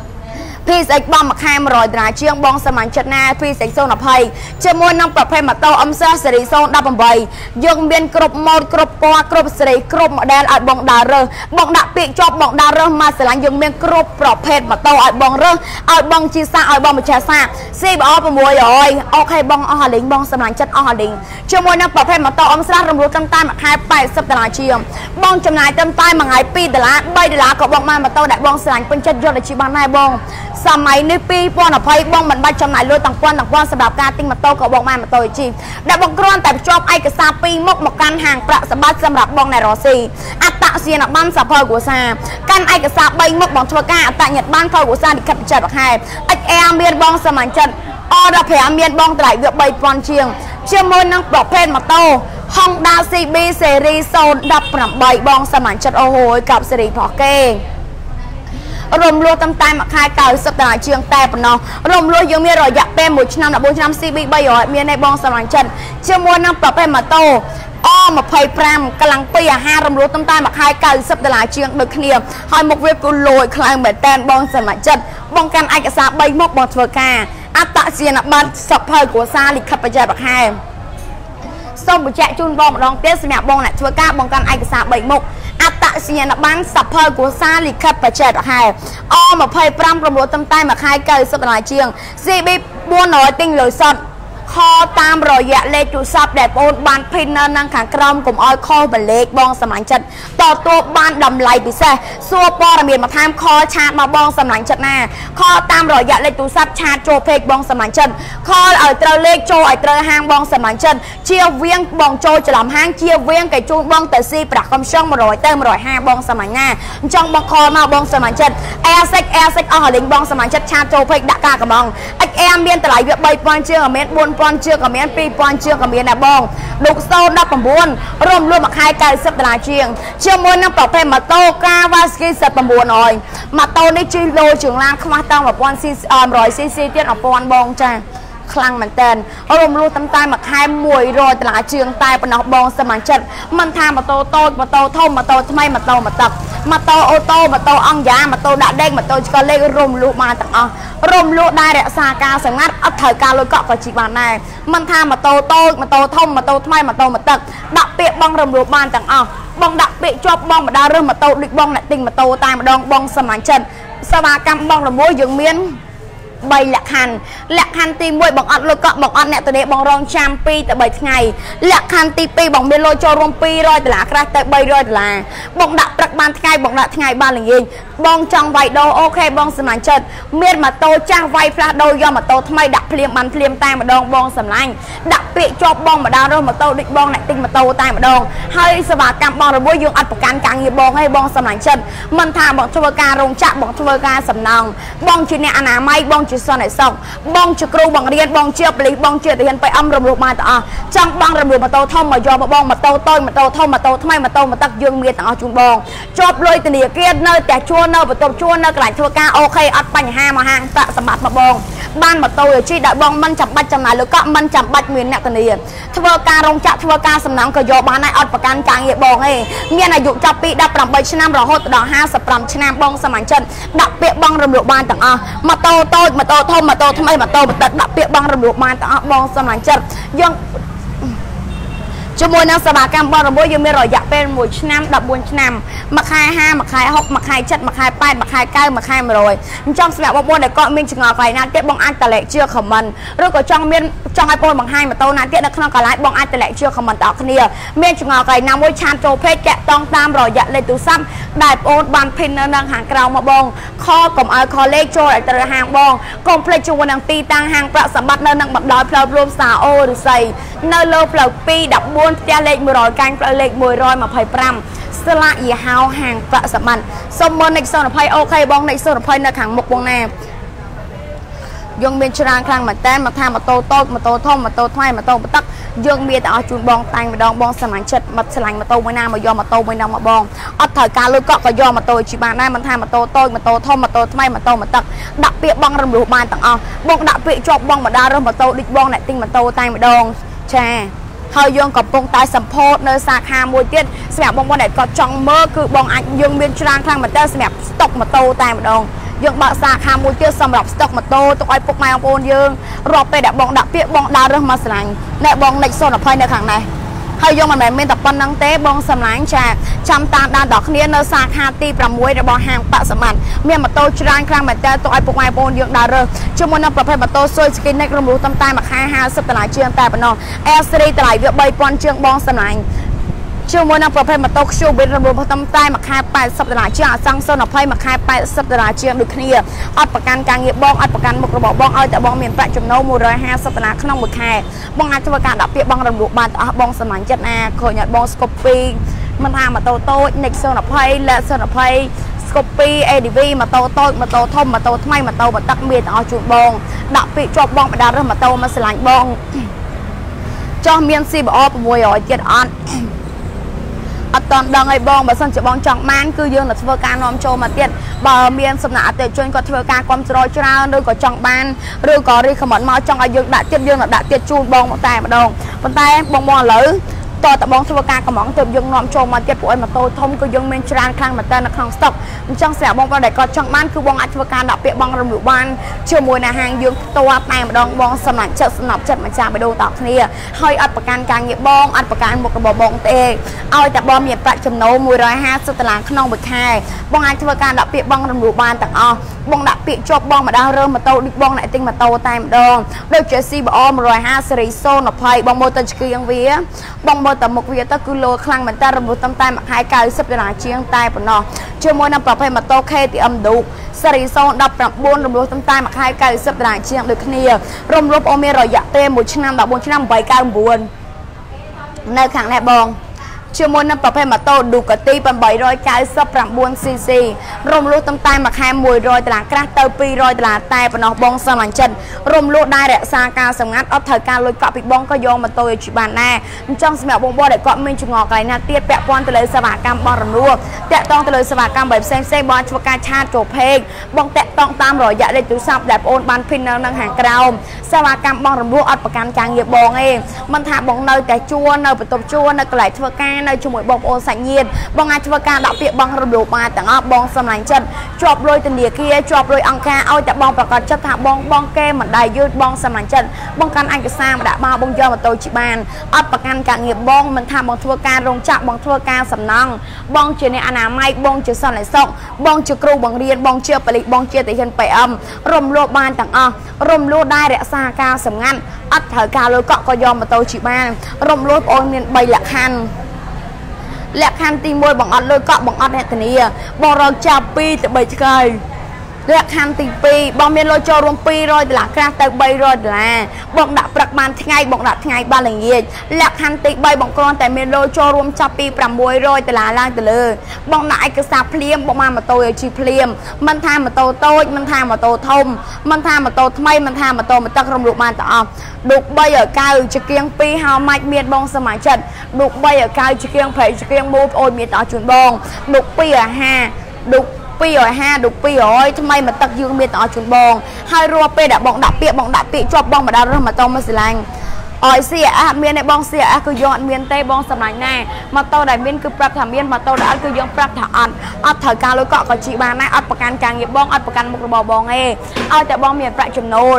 PSX បងមួយខែ$100ជាងបងសម្លាញ់ចិត្តណា PSX 020ជាមួយនឹងប្រភេទម៉ូតូអឹមសាសេរី018យើងមានគ្រប់ម៉ូតគ្រប់ពណ៌គ្រប់សេរីគ្រប់ model ឲ្យបងដើររើសបងដាក់ពាក្យជាប់បងដើររើសមកស្រឡាញ់យើងមានគ្រប់ប្រភេទម៉ូតូឲ្យបងរើសឲ្យបងជាសាឲ្យបងម្ចាស់សា CBR 600អូខេបងអស់លេងបងសម្លាញ់ចិត្តអស់លេងជាមួយនឹងប្រភេទម៉ូតូអឹមសារំលោះតាមតែមួយខែ$80ជាងបងចំណាយតាមតែមួយថ្ងៃ$2 $3ក៏បងបានម៉ូតូដែលបងស្រឡាញ់ពេញចិត្តយកទៅជិះបានដែរបងសម័យនេះ2020បងមិនបាច់ចំណាយលុយទាំងពាន់សម្រាប់ការទិញម៉ូតូក៏បងបានម៉ូតូជីដែលបងគ្រាន់តែភ្ជាប់ឯកសារ2មុខមកកាន់ហាងប្រាក់សម្បត្តិសម្រាប់បងណែរ៉ូស៊ីអត្តសញ្ញាណប័ណ្ណសភៅគ្រួសារកាន់ឯកសារ3មុខបងធ្វើការអត្តសញ្ញាណប័ណ្ណសភៅគ្រួសារលិខិតបច្ចេកវិទ្យា XR មានបងសម្លាញ់ចិត្ត R15 មានបងតម្លៃវា$3000ជាងជាមួយនឹងប្រភេទម៉ូតូ Honda CB Series 018បងសម្លាញ់ចិត្តអូយកាប់សេរីផោះគេរំលោះតាមតែមួយខែ$90ជាងតែប៉ុណ្ណោះរំលោះយើងមានរយៈពេល1ឆ្នាំ14ឆ្នាំ CB 300មានឯបងសម្លាញ់ចិត្តជាមួយនឹងប្រភេទម៉ូតូ O25 កម្លាំង2អាហាររំលោះតាមតែមួយខែ$90ជាងដូចគ្នាហើយមុខវាគូលយខ្លាំងមែនតែនបងសម្លាញ់ចិត្តបងកាន់ឯកសារ3មុខបងធ្វើការអត្តសញ្ញាណប័ណ្ណសភៅគ្រួសារលិខិតបច្ចេកវិទ្យាសូមបញ្ជាក់ជូនបងម្ដងទៀតសម្រាប់បងអ្នកធ្វើការបងកាន់ឯកសារ3មុខអត្តសញ្ញាណប័ណ្ណសភៅគ្រួសារលិខិតបច្ចេកវិទ្យា O25 រំលោះតាមតែមួយខែ$90ជាង CB 400ទិញលុយសុទ្ធខតាមរយៈលេខទូរស័ព្ទដែលបងបានភីននៅខាងក្រោមកុំឲ្យខុសបលេខបងសម្លាញ់ចិត្តទទួលបានតម្លៃពិសេសសួរព័ត៌មានបន្ថែមខឆាតមកបងសម្លាញ់ចិត្តណាខតាមរយៈលេខទូរស័ព្ទឆាតចូលពេកបងសម្លាញ់ចិត្តខឲ្យត្រូវលេខចូលឲ្យត្រូវហាងបងសម្លាញ់ចិត្តជៀសវាងបងចូលច្រឡំហាងជៀសវាងគេជូនបងទៅស៊ីប្រាក់កំសង100ទៅ150បងសម្លាញ់ណាអញ្ចឹងបងខមកបងសម្លាញ់ចិត្ត Airsex អស់លេងបងសម្លាញ់ចិត្តឆាតចូលពេកដាក់ការកំង XR មានតម្លៃវា$3000ជាងមាន$4000ជាងក៏មាន$2000ជាងក៏មានដែរបងឌុក019រំលោះមួយខែ$90ជាងជាមួយនឹងប្រភេទម៉ូតូ Kawasaki 1900ម៉ូតូនេះជិះលោជាងឡានខ្មាស់តាំង1000cc ទៀត1000បងចាខ្លាំងមែនតើរំលោះតាមតែមួយខែ$100ជាងតែប៉ុណ្ណោះបងសម្លាញ់ចិត្តមិនថាម៉ូតូតូចម៉ូតូធំម៉ូតូថ្មីម៉ូតូមកទឹកម៉ូតូអូតូម៉ូតូអង្គយ៉ាម៉ូតូដាក់ដេកម៉ូតូឆ្កលេខរំលោះបានទាំងអស់រំលោះដែររក្សាការសម្ងាត់អត់ត្រូវការលុយកក់ក៏ជីបានដែរមិនថាម៉ូតូតូចម៉ូតូធំម៉ូតូថ្មីម៉ូតូមកទឹកដាក់ពាក្យបងរំលោះបានទាំងអស់បងដាក់ពាក្យជាប់បងម្ដងរើសម៉ូតូដូចបងអ្នកទិញម៉ូតូតែម្ដងបងសម្លាញ់ចិត្តសមាកម្មបងល្មួយយើងមាន 3លក្ខខណ្ឌលក្ខខណ្ឌទី1បងអត់លុយកក់បងអត់អ្នកទៅនេះបងរងចាំ2ទៅ3ថ្ងៃលក្ខខណ្ឌទី2បងមានលុយចូលរួម$200ក្រាស់ទៅ$300បងដាក់ព្រឹកបានថ្ងៃបងដាក់ថ្ងៃបានល្ងាចបងចង់វាយដូរអូខេបងសម្លាញ់ចិត្តមានម៉ូតូចាស់វាយផ្លាស់ដូរយកម៉ូតូថ្មីដាក់ភ្លាមបានភ្លាមតែម្ដងបងសម្លាញ់ដាក់ពាក្យជាប់បងម្ដងរស់ម៉ូតូដូចបងអ្នកទិញម៉ូតូតែម្ដងហើយសេវាកម្មបងរបួសយើងអត់ប្រកាន់ការងារបងឲ្យបងសម្លាញ់ចិត្តមិនថាបងធ្វើការរោងចក្របងធ្វើការសំណង់បងជាអ្នកអនាម័យបងជាសន្តិសុខបងជាគ្រូបង្រៀនបងជាប៉ូលីសបងជាទាហានPMរំលោភបានទាំងអស់ចង់បងរំលោភម៉ូតូធំមកយកមកបងម៉ូតូតូចម៉ូតូធំម៉ូតូថ្មីម៉ូតូមកទឹកយើងមានទាំងអស់ជូនបងជាប់លុយធនាគារនៅតែជួលនៅបន្ទប់ជួលនៅកន្លែងធ្វើការអូខេអត់បញ្ហាមកហាងប្រាក់សម្បត្តិមកបងបានម៉ូតូជិះដាក់បងមិនចាំបាច់ចំណាយលុយកក់មិនចាំបាច់មានអ្នកធានាធ្វើការរោងចក្រធ្វើការសំណង់ក៏យកបានដែរអត់ប្រកាន់ការងារបងទេមានអាយុចាប់ពី18ឆ្នាំរហូតដល់55ឆ្នាំបងសម្រាប់ចិត្តដាក់ពាក្យបងរំលោភបានទាំងអស់ម៉ូតូតូចម៉ូតូធំម៉ូតូថ្មីម៉ូតូបន្តិចដាក់ពាក្យបងរំលោភបានទាំងអស់បងសម្រាប់ចិត្តយើងជាមួយនឹងសេវាកម្មបងរបួសយើងមានរយៈពេល1ឆ្នាំ14ឆ្នាំមួយខែ5មួយខែ6មួយខែ7មួយខែ8មួយខែ9មួយខែ100អញ្ចឹងសម្រាប់បងប្អូនដែលគាត់មានចង្អល់កន្លែងណាទៀតបងអាចតលេខជាខមមិនឬក៏ចង់ឲ្យបងបង្ហាញម៉ូតូណាទៀតនៅក្នុងកន្លែងបងអាចតលេខជាខមមិនដល់គ្នាមានចង្អល់កន្លែងណាមួយឆាតចូលពេកតាក់តងតាមរយៈលេខទូរស័ព្ទដែលបងប្អូនបានភិននៅខាងក្រៅមកបងខលកុំឲ្យខលលេខចូលឲ្យត្រូវហាងបងកុំភ្លេចជាមួយនឹងទីតាំងហាងប្រាក់សម្បត្តិនៅនឹងបណ្ដោយផ្លូវរួមសាអូរិស័យនៅលើផ្លូវ214ផ្ទះលេខ100កាញ់ផ្លូវលេខ125ស្លាកយីហោហាងប្រាក់សម្បត្តិសុំមើលនិច020អូខេបងនិច020នៅខាងមុខបងណាយើងមានច្រើនខ្លាំងមែនតើមកថាម៉ូតូតូចម៉ូតូធំម៉ូតូថ្មីម៉ូតូបន្ទឹកយើងមានតែអស់ជូនបងតែម្ដងបងសម្លាញ់ចិត្តមកឆ្លាញ់ម៉ូតូមួយណាមកយកម៉ូតូមួយហ្នឹងមកបងអត់ត្រូវការលុយកក់ក៏យកម៉ូតូជិះបានដែរមិនថាម៉ូតូតូចម៉ូតូធំម៉ូតូថ្មីម៉ូតូបន្ទឹកដាក់ពាក្យបងរំលោះបានទាំងអស់បងដាក់ពាក្យជាប់បងម្ដារម៉ូតូដូចបងអ្នកទិញម៉ូតូតែម្ដងចាហើយយើងកំពុងតែសម្ពោធនៅសាខាមួយទៀតសម្រាប់បងប្អូនដែលគាត់ចង់មើលគឺបងអាចយើងមានច្រើនខ្លាំងមែនតើសម្រាប់ស្តុកម៉ូតូតែម្ដងយើងបើកសាខាមួយទៀតសម្រាប់ស្តុកម៉ូតូទុកឲ្យពុកម៉ែបងប្អូនយើងរាប់ពេលដែលបងដាក់ពាក្យបងដើររើសមកស្រឡាញ់ណែបងនិច020នៅខាងនេះហើយយើងមិនមែនមានតែប៉ុណ្្នឹងទេបងសម្លាញ់ចាចាំតាមដានដល់គ្នានៅសាខាទី6របស់ហាងប្រាក់សម្បត្តិមានម៉ូតូច្រើនខ្លាំងមែនតើទុកឲ្យពុកម៉ែបងប្អូនយើងដើររើសជាមួយនឹងប្រភេទម៉ូតូស៊ុយស្គីនិចរំលោះតាមតែមួយខែ$50ជាងតែប៉ុណ្ណោះ S3 តម្លៃវា$3000ជាងបងសម្លាញ់ជាមួយនឹងប្រភេទម៉ូតូ Q-Bit រំលោះតាមតែមួយខែ$80ជាងអសង្ឃ020មួយខែ$80ជាងដូចគ្នាអត់ប្រកាន់ការងារបងអត់ប្រកាន់មុខរបរបងឲ្យតែបងមានប្រាក់ចំណូល$150ក្នុងមួយខែបងអាចធ្វើការដាក់ពាក្យបងរំលោះបានទាំងអស់បងសម្លាញ់ចិត្តណាឃើញឲ្យបងស្គប់ពីមិនថាម៉ូតូតូច Next 020 LED 020ស្គប់ពី ADV ម៉ូតូតូចម៉ូតូធំម៉ូតូថ្មីម៉ូតូបន្ទឹកមានទាំងអស់ជូនបងដាក់ពាក្យជាប់បងបដារើសម៉ូតូមកស្រឡាញ់បងចោះមាន CBR 600ទៀតអត់អត់តន់ដឹងឲ្យបងបើសិនជាបងចង់បានគឺយើងនឹងធ្វើការនាំចូលមកទៀតបើមានសំណាក់អតិថិជនគាត់ធ្វើការគាំទ្រច្រើនឬក៏ចង់បានឬក៏រីខមមិនមកចង់ឲ្យយើងដាក់ទៀតយើងនឹងដាក់ទៀតជូនបងតែម្ដងប៉ុន្តែបងឥឡូវតើបងធ្វើការកំងទៅយើងនាំចូលមកទៀតពួកឯម៉ូតូធំគឺយើងមានច្រើនខ្លាំងមែនតើនៅក្នុងស្តុកអញ្ចឹងស្រាប់បងប្អូនដែលគាត់ចង់បានគឺបងអាចធ្វើការដាក់ពាក្យបងរំលោះបានជាមួយនឹងហាងយើងផ្ទាល់តែម្ដងបងសម្រាប់ចិត្តសម្រាប់ចិត្តម្ចាស់បេដូរតគ្នាហើយអត់ប្រកាន់ការងារបងអត់ប្រកាន់មុខរបរបងទេឲ្យតែបងមានប្រាក់ចំណូល$150ក្នុងមួយខែបងអាចធ្វើការដាក់ពាក្យបងរំលោះបានទាំងអស់បងដាក់ពាក្យជាប់បងម្ដងរើម៉ូតូដូចបងអ្នកទិញម៉ូតូតែម្ដងដូចជា CBR 150 Series 020បងមើលទៅឆ្កៀងវាបងមើលតែមុខវាទៅគឺលោខ្លាំងមែនតើរំលោះតាមតែមួយខែ$90ជាងតែប៉ុណ្ណោះជាមួយនឹងប្រភេទម៉ូតូ KTM Duke Series 019រំលោះតាមតែមួយខែ$90ជាងដូចគ្នារំលោះអូមានរយៈពេល1ឆ្នាំ14ឆ្នាំ899នៅខាងនេះបងជាមួយនឹងប្រភេទម៉ូតូ Ducati 899cc រំលោះតាមតែមួយខែ$100ក្រាស់ទៅ$200តែប៉ុណ្ណោះបងសម្លាញ់ចិត្តរំលោះដែររក្សាការសម្ងាត់អត់ត្រូវការលុយកក់ពីបងក៏យកម៉ូតូឲ្យជិះបានដែរអញ្ចឹងសម្រាប់បងប្អូនដែលគាត់មានចង្អល់កន្លែងណាទៀតពាក់ព័ន្ធទៅលើសេវាកម្មបងរំលោះតាក់ទងទៅលើសេវាកម្មបែបផ្សេងបងធ្វើការឆាតចូលពេកបងតាក់ទងតាមរយៈលេខទូរស័ព្ទដែលបងបានភិននៅនឹងខាងក្រោមសេវាកម្មបងរំលោះអត់ប្រកាន់ការងារបងទេមិនថាបងនៅតែជួលនៅបន្ទប់ជួលនៅកន្លែងធ្វើការនៅជាមួយបងប្អូនសាច់ញាតិបងអាចធ្វើការដាក់ពាក្យបងរំលោភបានទាំងអស់បងសម្លាញ់ចិត្តជាប់លុយធនាគារជាប់លុយអង្គការឲ្យតែបងប្រកាសចិត្តថាបងគេមិនដែលយឺតបងសម្លាញ់ចិត្តបងកាន់ឯកសារមកដាក់មកបងយកម៉ូតូជិះបានអត់ប្រកាន់ការងារបងមិនថាបងធ្វើការរោងចក្របងធ្វើការសំណង់បងជាអ្នកអនាម័យបងជាសន្តិសុខបងជាគ្រូបង្រៀនបងជាប៉ូលីសបងជាទាហាន PM រំលោភបានទាំងអស់រំលោភដែររក្សាការសម្ងាត់អត់ត្រូវការលុយកក់ក៏យកម៉ូតូជិះបានរំលោភបងអូនមាន3លក្ខខណ្ឌលក្ខខណ្ឌទី1បងអត់លុយកក់បងអត់អ្នកធានាបងរកចាប់2ទៅ3ឆ្កែលក្ខខណ្ឌទី2បងមានលុយចូលរួម$200ក្រាស់ទៅ$300បងដាក់ព្រឹកបានថ្ងៃបងដាក់ថ្ងៃបានល្ងាចលក្ខខណ្ឌទី3បងគ្រាន់តែមានលុយចូលរួមចាប់ពី$600ឡើងទៅលើបងដាក់ឯកសារភ្លាមបងបានម៉ូតូឲ្យជិះភ្លាមមិនថាម៉ូតូតូចមិនថាម៉ូតូធំមិនថាម៉ូតូថ្មីមិនថាម៉ូតូមកទឹករំលោភបានទាំងអស់ឌុក3ឲ្យកៅជាគៀង2ហៅម៉ាច់មានបងសមាជិកឌុក3ឲ្យកៅជាគៀងប្រៃជាគៀងមូលអូនមានតជូនបងឌុក2ឲ្យ50ឌុក250 200ថ្មីមកទឹកយើងមានតអជូនបងហើយរាល់ពេលដែលបងដាក់ពាក្យជាប់បងម្ដងរស់ម៉ូតូមកស្រឡាញ់អយ CAS មានឯបង CAS គឺយើងអត់មានទេបងសម្លាញ់ណាម៉ូតូដែលមានគឺប្រាប់ថាមានម៉ូតូដែលអត់គឺយើងប្រាប់ថាអត់ត្រូវការលុយកក់ក៏ជិះបានដែរអត់ប្រកាន់ការងារបងអត់ប្រកាន់មុខរបរបងទេឲ្យតែបងមានប្រាក់ចំណូល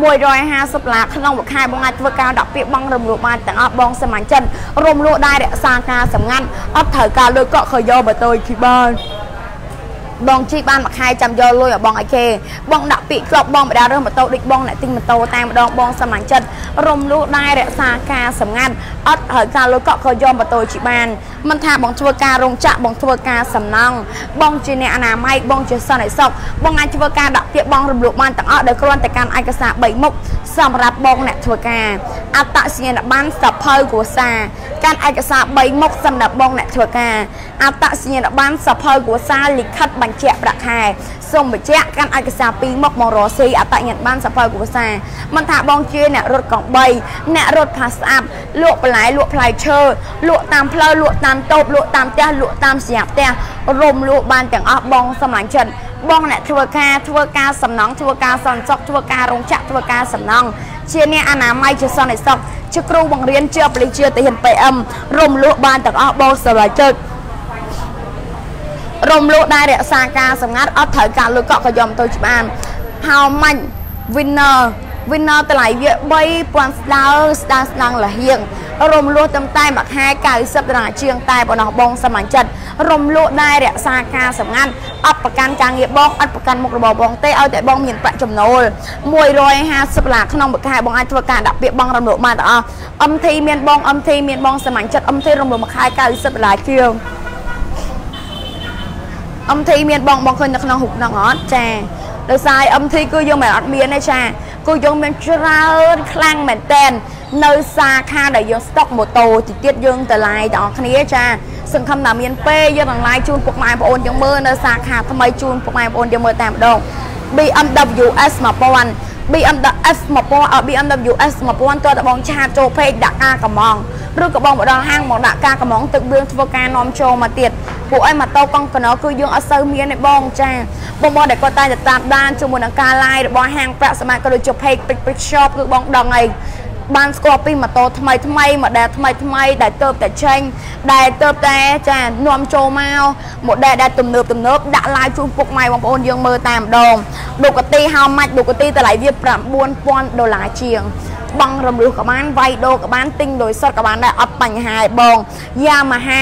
$150ក្នុងមួយខែបងអាចធ្វើការដាក់ពាក្យបងរំលោភបានទាំងអស់បងសម្លាញ់ចិត្តរំលោភដែររក្សាការសម្ងាត់អត់ត្រូវការលុយកក់ក៏យកម៉ូតូជិះបានបងជីបានមួយខែចាំយកលុយឲ្យបងឲ្យគេបងដាក់ពាក្យជាប់បងបដារើសម៉ូតូដូចបងអ្នកទិញម៉ូតូតែម្ដងបងសម្លាញ់ចិត្តរំលោភដែររក្សាការសម្ងាត់អត់ហើយការលុយកក់ក៏យកម៉ូតូជិះបានមិនថាបងធ្វើការរោងចក្របងធ្វើការសំណង់បងជាអ្នកអនាម័យបងជាសន្តិសុខបងអាចធ្វើការដាក់ពាក្យបងរំលោភបានទាំងអស់ដោយគ្រាន់តែកាន់ឯកសារ3មុខសម្រាប់បងអ្នកធ្វើការអត្តសញ្ញាណប័ណ្ណសភៅគ្រួសារកាន់ឯកសារ3មុខសម្រាប់បងអ្នកធ្វើការអត្តសញ្ញាណប័ណ្ណសភៅគ្រួសារលិខិតបញ្ជាក់ប្រាក់ខែសូមបញ្ជាក់កាន់ឯកសារ2មុខមករកស៊ីអត្តសញ្ញាណប័ណ្ណសភៅគ្រួសារមិនថាបងជាអ្នករត់កង់3អ្នករត់ផាសស្អាប់លក់បន្លែលក់ផ្លែឈើលក់តាមផ្លូវលក់តាមតូបលក់តាមផ្ទះលក់តាមស្រាប់ផ្ទះរំលោភបានទាំងអស់បងសម្លាញ់ចិត្តបងអ្នកធ្វើការសំណង់ធ្វើការសន្តិសុខធ្វើការរោងចក្រធ្វើការសំណង់ជាអ្នកអនាម័យជាសន្តិសុខជាគ្រូបង្រៀនជាប៉ូលីសជាទាហាន PM រំលោភបានទាំងអស់បងសម្លាញ់ចិត្តរំលោភដែររក្សាការសម្ងាត់អត់ត្រូវការលុយកក់ក៏យកទៅច្បាន How much winner តម្លៃវា$3000ស្ដងលះហៀងរំលោភតាមតែមួយខែ$90ជាងតែបងបងសម្លាញ់ចិត្តរំលោភដែររក្សាការសម្ងាត់អត់ប្រកាន់ការងារបងអត់ប្រកាន់មុខរបរបងទេឲ្យតែបងមានប្រាក់ចំណូល$150ក្នុងមួយខែបងអាចធ្វើការដាក់ពាក្យបងរំលោភបានទាំងអស់ MT មានបងសម្លាញ់ចិត្ត MT រំលោភមួយខែ$90ជាងMT មានបងឃើញនៅក្នុងរូបហ្នឹងអត់ចាដោយសារ MT គឺយើងមិនអត់មានទេចាគឺយើងមានច្រើនខ្លាំងមែនតែននៅសាខាដែលយើងស្តុកម៉ូតូទៀតយើងទៅឡាយទាំងអស់គ្នាចាសង្ឃឹមថាមានពេលយើងនឹងឡាយជូនពុកម៉ែបងប្អូនយើងមើលនៅសាខាថ្មីជូនពុកម៉ែបងប្អូនយើងមើលតែម្ដង BMW S1000 BMW S1000 តើតបងឆាតចូលពេកដាក់ការកំងឬក៏បងមកដល់ហាងមកដាក់ការកំងទឹកវាធ្វើការនាំចូលមកទៀតពួកឯម៉ូតូកង់កណោគឺយើងអត់សូវមានទេបងចាបងដែលគាត់តែតាមដានជាមួយនឹងការ live របស់ហាងប្រាក់សម័យក៏ដូចជា page pick shop គឺបងដឹងអីបានស្គាល់ពីម៉ូតូថ្មីmodel ថ្មីដែលទៅតែចេញដែលទៅតែចានាំចូលមក model ដែលទំនើបដាក់ live ជូនពុកម៉ែបងប្អូនយើងមើលតែម្ដងឌូកាទី how much ឌូកាទីតម្លៃវា$9000ជាងបងរំលោះក៏បានវាយដូរក៏បានទិញដោយសុទ្ធក៏បានដែរអត់បញ្ហាទេបង Yamaha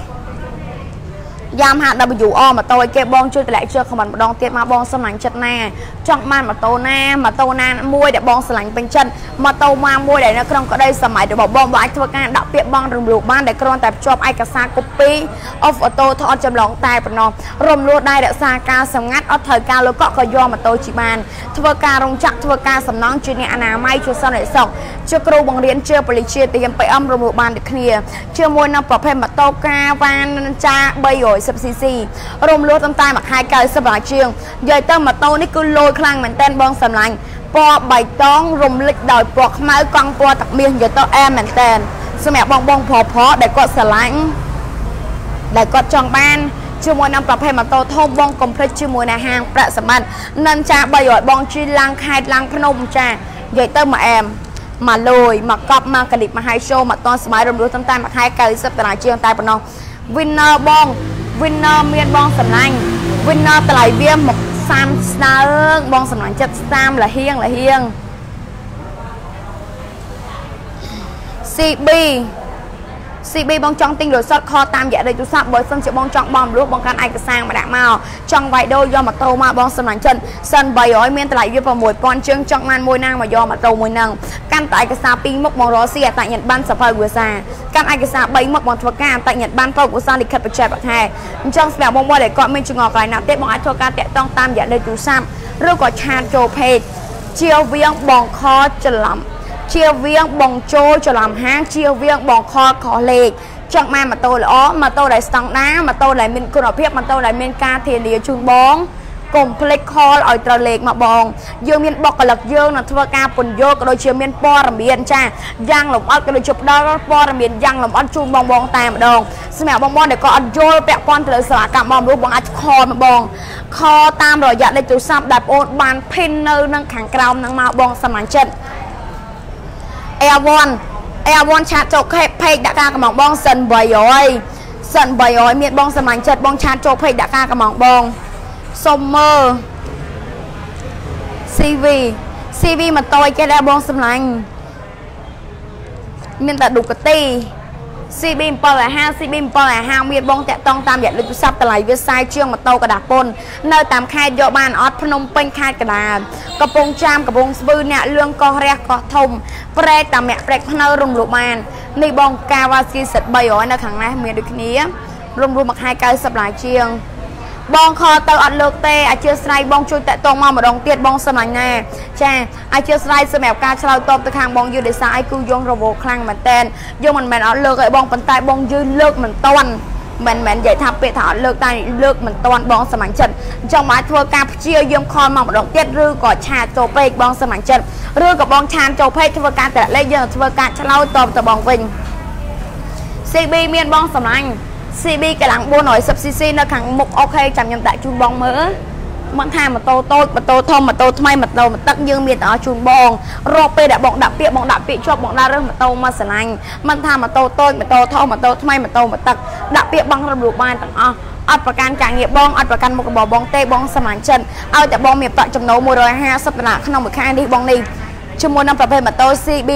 WR ម៉ូតូឲ្យគេបងជួយតម្លាក់ជើងខមមិនម្ដងទៀតមកបងសម្លាញ់ចិត្តណាចង់បានម៉ូតូណាមួយដែលបងស្រឡាញ់ពេញចិត្តម៉ូតូមួយដែលនៅក្នុងក្តីសម័យរបស់បងអាចធ្វើការដាក់ពាក្យបងរំលោភបានដែលគ្រាន់តែភ្ជាប់ឯកសារ copy of photo ថតចម្លងតែប៉ុណ្ណោះរំលោភដែររក្សាការសម្ងាត់អត់ត្រូវការលុយកក់ក៏យកម៉ូតូជិះបានធ្វើការរោងចក្រធ្វើការសំណង់ជាអ្នកអនាម័យជាសន្តិសុខជាគ្រូបង្រៀនជាប៉ូលីសជាទាហាន PM រំលោភបានដូចគ្នាជាមួយនឹងប្រភេទម៉ូតូការវ៉ានចា310cc រំលោភតាមតែមួយខែ$90ជាងនិយាយទៅម៉ូតូនេះគឺលយខ្លាំងមែនតើបងសម្លាញ់ពណ៌បៃតងរំលេចដោយពណ៌ខ្មៅកង់ពណ៌ទឹកមាសនិយាយទៅអែមែនតើសម្រាប់បងប្រុសដែលគាត់ស្រឡាញ់ដែលគាត់ចង់បានជាមួយនឹងប្រភេទម៉ូតូធំបងកុំភ្លេចជាមួយនឹងហាងប្រាក់សម្បត្តិនិនចា300បងជិះឡើងខេត្តឡើងភ្នំចានិយាយទៅមកអែម mà lùi mà cọp mà cái điệp mà hai show mà toàn smile rầm rú tâm tay mà hai cây sắp tại chiên tay bọn nó winner bong winner miền bong sầm lanh winner tại viêm một sam star bong sầm lanh chất sam là hiêng CB bong trong tinh rồi sót kho tam dạ đây chú sắp bởi sân chịu bong trong bom lúc bong can ai cái sang mà đã mau trong vài đôi do mà tô mà bong sân lạnh chân sân bày ỏi miên tại viết vào mùi con chương trong man môi nang mà do mà tô mùi năng can tại cái sa pin mốc bong ró xìa tại Nhật Bản sập phơi vừa xa can ai cái sa bấy mốc bong thua ca tại Nhật Bản phơi của sa đi khật bạch trẻ bạc hai trong sẹo bong qua để gọi mình chừng ngọc lại nào tết bong ai thua ca tẹt tông tam dạ đây chú sam rồi có chan trô page chiêu viếng bong kho chân lắm chiêu viếng bong trôi cho làm hang chiêu viếng bong kho khó lệ chẳng mai mà tôi là mà tôi lại sẵn đá mà tôi lại mình cô phép mà tôi lại mình ca thiền địa chuông bóng cùng click call ở trò lệch mà bong dương miền bọc cả lực dương là thua ca quần vô cái đôi chiều miền po làm miền cha giang lồng ớt cái đôi chụp đó po làm miền giang lồng ớt chuông bong bong tàn mà đòn xem mẹ bong bong để có ăn vô bẹ con từ sả cả bong lúc bong ăn kho mà bong kho tam rồi dạ đây chú sắp đạp ôn bàn pin nơi nâng kháng cao nâng màu bong sầm lạnh chân Airone chat chọc page đã ca mỏng bong sân bày rồi miền bong sầm lạnh chật bong chat chọc page đã ca mỏng bong Summer CV mà tôi cái ra bong sầm lạnh miền ta đủ cái tì CB là hao miền bong tẹt tông tam dạng lực sắp tại lại viết sai chương mà tôi cả đạp pôn nơi tạm khai do ban ở Phnom Penh khai cả đà cặp bông cham cặp bông bư nè lương co re co thông pre tạm mẹ pre nơi rung lụa bàn ni bong Kawasaki sệt bay ở nơi thằng này miền được ní rung lụa mặc hai cây sắp lại chương bong kho tàu ăn lược tê ai chưa say bong chui tại tông mà đồng tiết bong sầm lạnh nè cha ai chưa say sơ mèo ca chlau tôm từ hàng bong dư để sai cứ dùng robot khang mình tên dùng mình ăn lược ấy bong bàn tay bong dư lược mình toan mình dạy tháp về thảo lược tay lược mình toan bong sầm lạnh chân trong máy thua ca chia dùng kho mà đồng tiết rư có trà châu pe bong sầm lạnh chân rư có bong tràn châu pe thua ca tại lấy giờ thua ca chlau tôm từ bong vinh CB miền bong sầm lạnh CB cái lăng buôn nổi sub cc nó khẳng mục ok chạm nhầm tại chuông bong mỡ măng tham mà tô tôi mà tô thông mà tô thay mà tô mà tắc dương miền ở chuông bong rope đã bọng đạp bịa cho bọng đa rừng mà tô mà sần anh măng tham mà tô tôi mà tô thông mà tô thay mà tô mà tắc đạp bịa băng rừng lục ban tặng ởประกัน การ nghiệp បង អត់ ប្រកាន់ មុខ របរ បង ទេ បង សម្លាញ់ ចិត្ត ឲ្យ តែ បង មាន ប្រាក់ ចំណូល 150 ដុល្លារ ក្នុង មួយ ខែ នេះ បង នេះ ជាមួយ នឹង ប្រភេទ ម៉ូតូ CB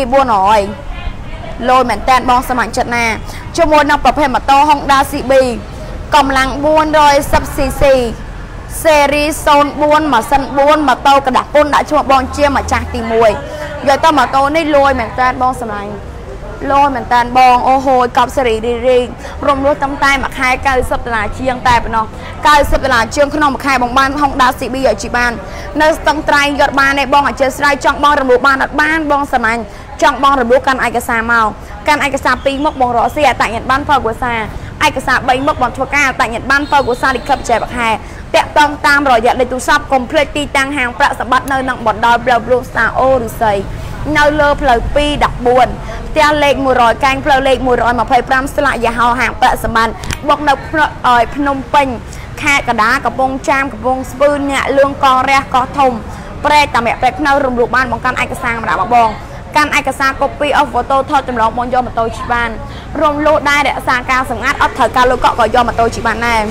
400 lôi mình tên bong sầm mạnh trận nè cho mua năm tập hệ mà to Honda CB cầm lăng buôn rồi sub cc series son buôn mà sân buôn mà tàu cả đặt buôn đã cho bong chia mà chặt tìm mùi rồi tao mà tôi này lôi mình tên bong sầm mạnh lôi mình tên bong ô hồi cọp series đi riêng rồng lúa tấm tay mặc hai cây sập là chiang tay bên nó cây sập là chiang không một hai bong ban Honda CB ở chị ban nơi tông trai gật ban này bong ở chơi slide chọn bong rồng lúa ban đặt ban bong sầm mạnh trong bong rồng lúa căn ai cái xa màu căn ai cái xa pin mốc bong rõ xe tại Nhật Bản phơi của xa ai cái xa bay mốc bong thua ca tại Nhật Bản phơi của xa đi khắp trẻ bạc hà tẹt tông tam rồi dạy để tu sắp complete tăng hàngប្រាក់សម្បត្តិនៅនឹងបណ្ដោយ blue star ôឬស័យនៅលើផ្លូវ2 14ផ្ទះលេខ100កាញ់ផ្លូវលេខ125ស្លាកយ៉ាហោហាងប្រាក់សម្បត្តិបុកនៅភ្នំពេញខេត្តកណ្ដាលកំពង់ចាមកំពង់ស្ពឺញាក់លឿងកោះរះកោះធំប្រែតាមាក់ប្រែនៅរំលោភបានបង្កាន់ឯកសារម្ដងបងកាន់ឯកសារ copy of photo ថតចម្លងបងយកម៉ូតូជិះបានរំលោភដែររក្សាការសម្ងាត់អត់ត្រូវការលុយកក់ក៏យកម៉ូតូជិះបានដែរ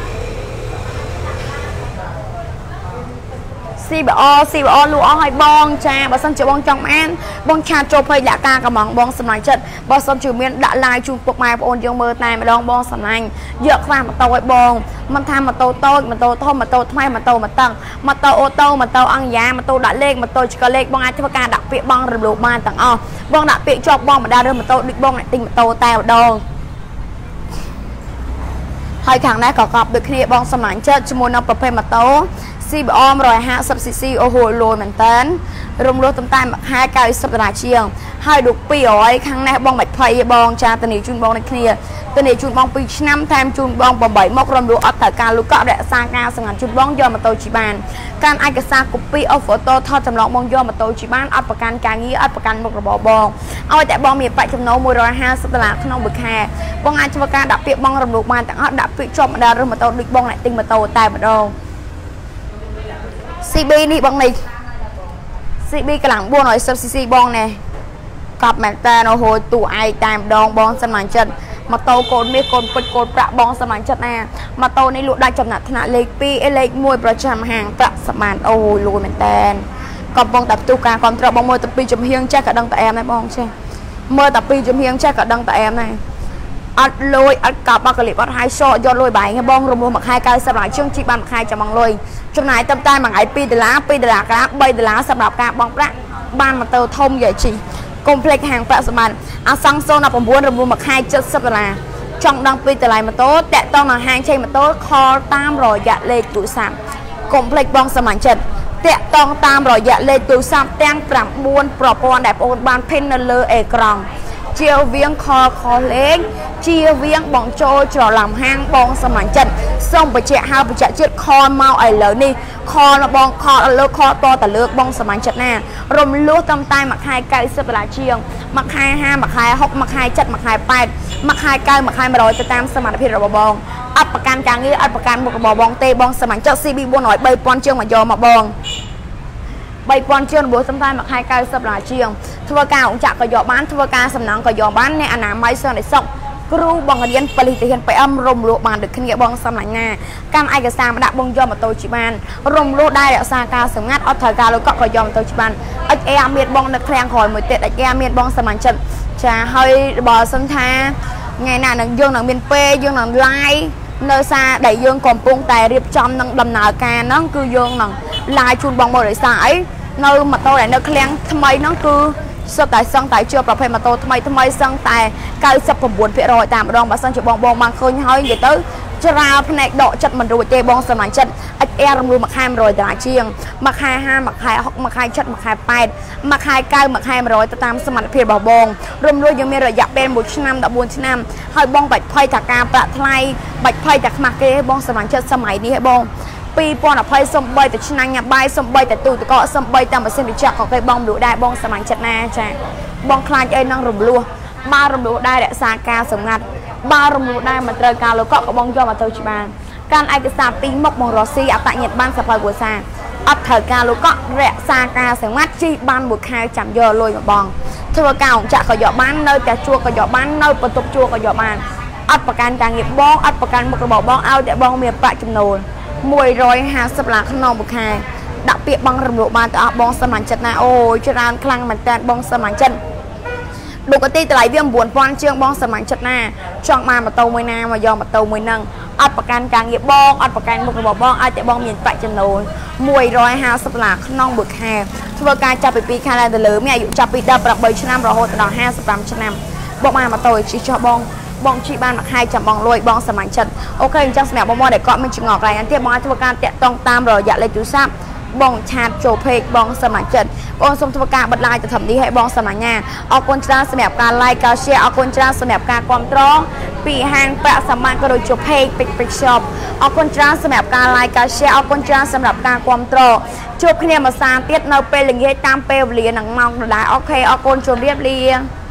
CBO លូអស់ឲ្យបងចាបើសិនជាបងចង់អានបងឆាតចូលពេកដាក់ការកំងបងសម្លាញ់ចិត្តបើសិនជាមានដាក់ live ជូនពុកម៉ែបងអូនយើងមើលតែម្ដងបងសម្លាញ់យកខ្វះម៉ូតូឲ្យបងមិនថាម៉ូតូតូចម៉ូតូធំម៉ូតូថ្មីម៉ូតូមកតឹងម៉ូតូអូតូម៉ូតូអង្គយ៉ាម៉ូតូដាក់លេខម៉ូតូឆ្កលេខបងអាចធ្វើការដាក់ពាក្យបងរំលោភបានទាំងអស់បងដាក់ពាក្យជាប់បងម្ដងរើសម៉ូតូដូចបងអ្នកទិញម៉ូតូតែម្ដងហើយខាងនេះក៏កប់ដូចគ្នាបងសម្លាញ់ចិត្តជាមួយនឹងប្រភេទម៉ូតូCBO 150cc អូហូលូមែនតានរំលោះតំតែមកហា90ដុល្លារជាងហើយដូច200ខាងនេះបងមិនភ័យបងចាតនីជូនបងដូចគ្នាតនីជូនបង2ឆ្នាំថែមជូនបង8មករំលោះអត់ត្រូវការលុយកក់រក្សាការសម្ងាត់ជូនបងយកម៉ូតូជិះបានកាន់ឯកសារ copy of photo ថតចម្លងបងយកម៉ូតូជិះបានអត់ប្រកាន់ការងារអត់ប្រកាន់មុខរបរបងឲ្យតែបងមានប្រាក់ចំណូល150ដុល្លារក្នុងមួយខែបងអាចធ្វើការដាក់ពាក្យបងរំលោះបានទាំងអស់ដាក់ពាក្យជាប់ម្ដងឬម៉ូតូដូចបងអ្នកទិញម៉ូតូតែម្ដងCB នេះបងនេះ CB កន្លង460cc បងណែ cặp mẹ ta nó hồi tụ ai tam đong bong sân màn chân mà tàu cồn mi cồn bịch cồn bạ bong sân màn chân nè mà tàu này lụa đại chậm nạt th나 lệch pi lệch môiประจำhàng bạ sân màn ôi lùi mẹ tên còn bong tập tu ca còn trọ bong môi tập pi chấm hiên chắc cả đăng tại em này bong che mơ tập pi chấm hiên chắc cả đăng tại em này ăn lôi ăn cặp ba cái lip ăn hai so do lôi bài nghe bong rùm mặc hai cây sập lại chương chị ban mặc hai chấm bằng lôi trong này tâm tay bằng ai pi từ lá cá bay từ lá sập đạp cá bong rác ban mà tàu thông vậy chị complex hàng bạ sập màn sang xô nào còn buôn rùm mặc hai chất sập là trong đăng pi từ lại mà tốt tẹt to là hàng chơi mà tốt kho tam rồi dạ lê tụi sạm complex bong sập màn chân tẹt to tam rồi dạ lê tụi sạm tăng pram buôn propon đẹp ôn ban pin lơ e krong chiều viếng kho lên chia viếng bong trôi trò làm hang bong sầm màn chân xong phải chạy hai phải chạy chết kho mau ấy lớn đi kho là bong kho là lơ kho to tả lược bong sầm màn chân nè rôm lúa tâm tay mặc hai cây sập là chiêng mặc hai ha mặc hai hốc mặc hai chất mặc hai bài mặc hai cây mặc hai mà rồi tam sầm màn phi rồi bong ấpประกันcàng nghĩ ấpประกันmột bong tê bong sầm màn chân cb buôn nói bay pon chiêng mà do mà bong bay pon chiêng bố tâm tay mặc hai cây sập là chiêng thưa ca cũng chặt có gió bán thưa ca sầm nắng có gió bán nè anh làm mấy sơn để xong kêu bằng cái điện pali thì hiện phải âm rồng lụa bàn được kinh nghiệm bong xăm lạnh nga can ai cái sang mà đã bong do mà tôi chỉ bàn rồng lụa đai đã xa ca sớm ngắt ở thời ca lối cọ do mà tôi chỉ bàn anh em miệt bong được khen khỏi một tệ anh em miệt bong xăm lạnh trận trà hơi bò sân tha ngày nào nằng dương nằng miền p dương nằng lai nơi xa đẩy dương còn buông tài riệp trong nằng đầm nào ca nó cứ dương nằng lai chun bong mồi để sải nơi mà tôi lại nơi khen tham mấy nó cứ sơ tại sân tại chưa bảo mà tôi thay thay sân tại cây sập phẩm buồn phía rồi tạm đong bà sân chụp bong bong mang khơi hơi vậy tới cho ra phần này độ chặt mình rồi tê bong sân màn chân em luôn mặc hai rồi đã chiêng mặc hai ha mặc hai hoặc mặc hai chất mặc hai bài mặc hai cây mặc hai rồi tam sân màn phía bảo bong rôm luônยังมีระยะเป็นบุชnăm đã buồn năm hơi bong bạch phơi thạc cà bạ thay bạch phơi thạc mặc cái bong sân màn chânสมัยนี้ให้บองปีปอนอภัยสมบัยแต่ชนะงาใบสมบัยแต่ตูตะเกาะสมบัยแต่มาเส้นดิจักของไก่บองดูได้บองสมังจัดนาใช่บองคลายไอ้นั่งรำลัวบารำลัวได้แต่ซากาสมงัดบารำลัวได้มาเตะการแล้วก็กับบองย่อมาเตะชิบานการไอ้กษาปีมกบองรอซีอัตยัดบ้านสะพายกัวซาอัตเถอการแล้วก็แร่ซากาสมงัดจีบ้านบุกคายจับย่อลอยกับบองเทวกาของจักรก็ย่อบ้านเนยแต่ชัวก็ย่อบ้านเนยประตูชัวก็ย่อบ้านอัตประกันการเก็บบองอัตประกันบุกระบอกบองเอาแต่บองเมียปะจำนวนมวยรอยหาสปลาขนมบุกคายดับเปียบังรำลุบานแต่บองสมันจัดนะโอ้ยจรานคลังมันแต่บองสมันจัดดูกติแต่ไหลเบี้ยมบวนปอนเชียงบองสมันจัดนะช่องมาโตมวยนามายอมมาโตมวยนังอัดประกันการเก็บบองอัดประกันบุกระบอกบองอาจจะบองเมียนปะจำนวนมวยรอยหาสปลาขนมบุกคายทัวการจับปีคาราเดลือมีอายุจับปีดาประเบิดชนะรอโหตลอด53 ชนะบอกมาโตชิชอบองบองชีบ้านมาให้จับบองลอยบองสมัยชัดโอเคจังสมัยบองมอเด็กก็มันจึงออกไรอันที่บองทัวการแตะต้องตามรอยอยากเลยจุดซับบองชาโจเพกบองสมัยชัดบองสมทัวการบัดลายจะทำดีให้บองสมัยงานเอาคนจ้าสมัยการไล่กาเชียเอาคนจ้าสมัยการความตรองปีแห่งประสมันก็โดยโจเพกปิกช็อปเอาคนจ้าสมัยการไล่กาเชียเอาคนจ้าสำหรับการความตรองจบคะแนนมาสามเตี้ยเนาเปลอย่างเงี้ยตามเปลเลียหนังมองได้โอเคเอาคนโจเรียบเรีย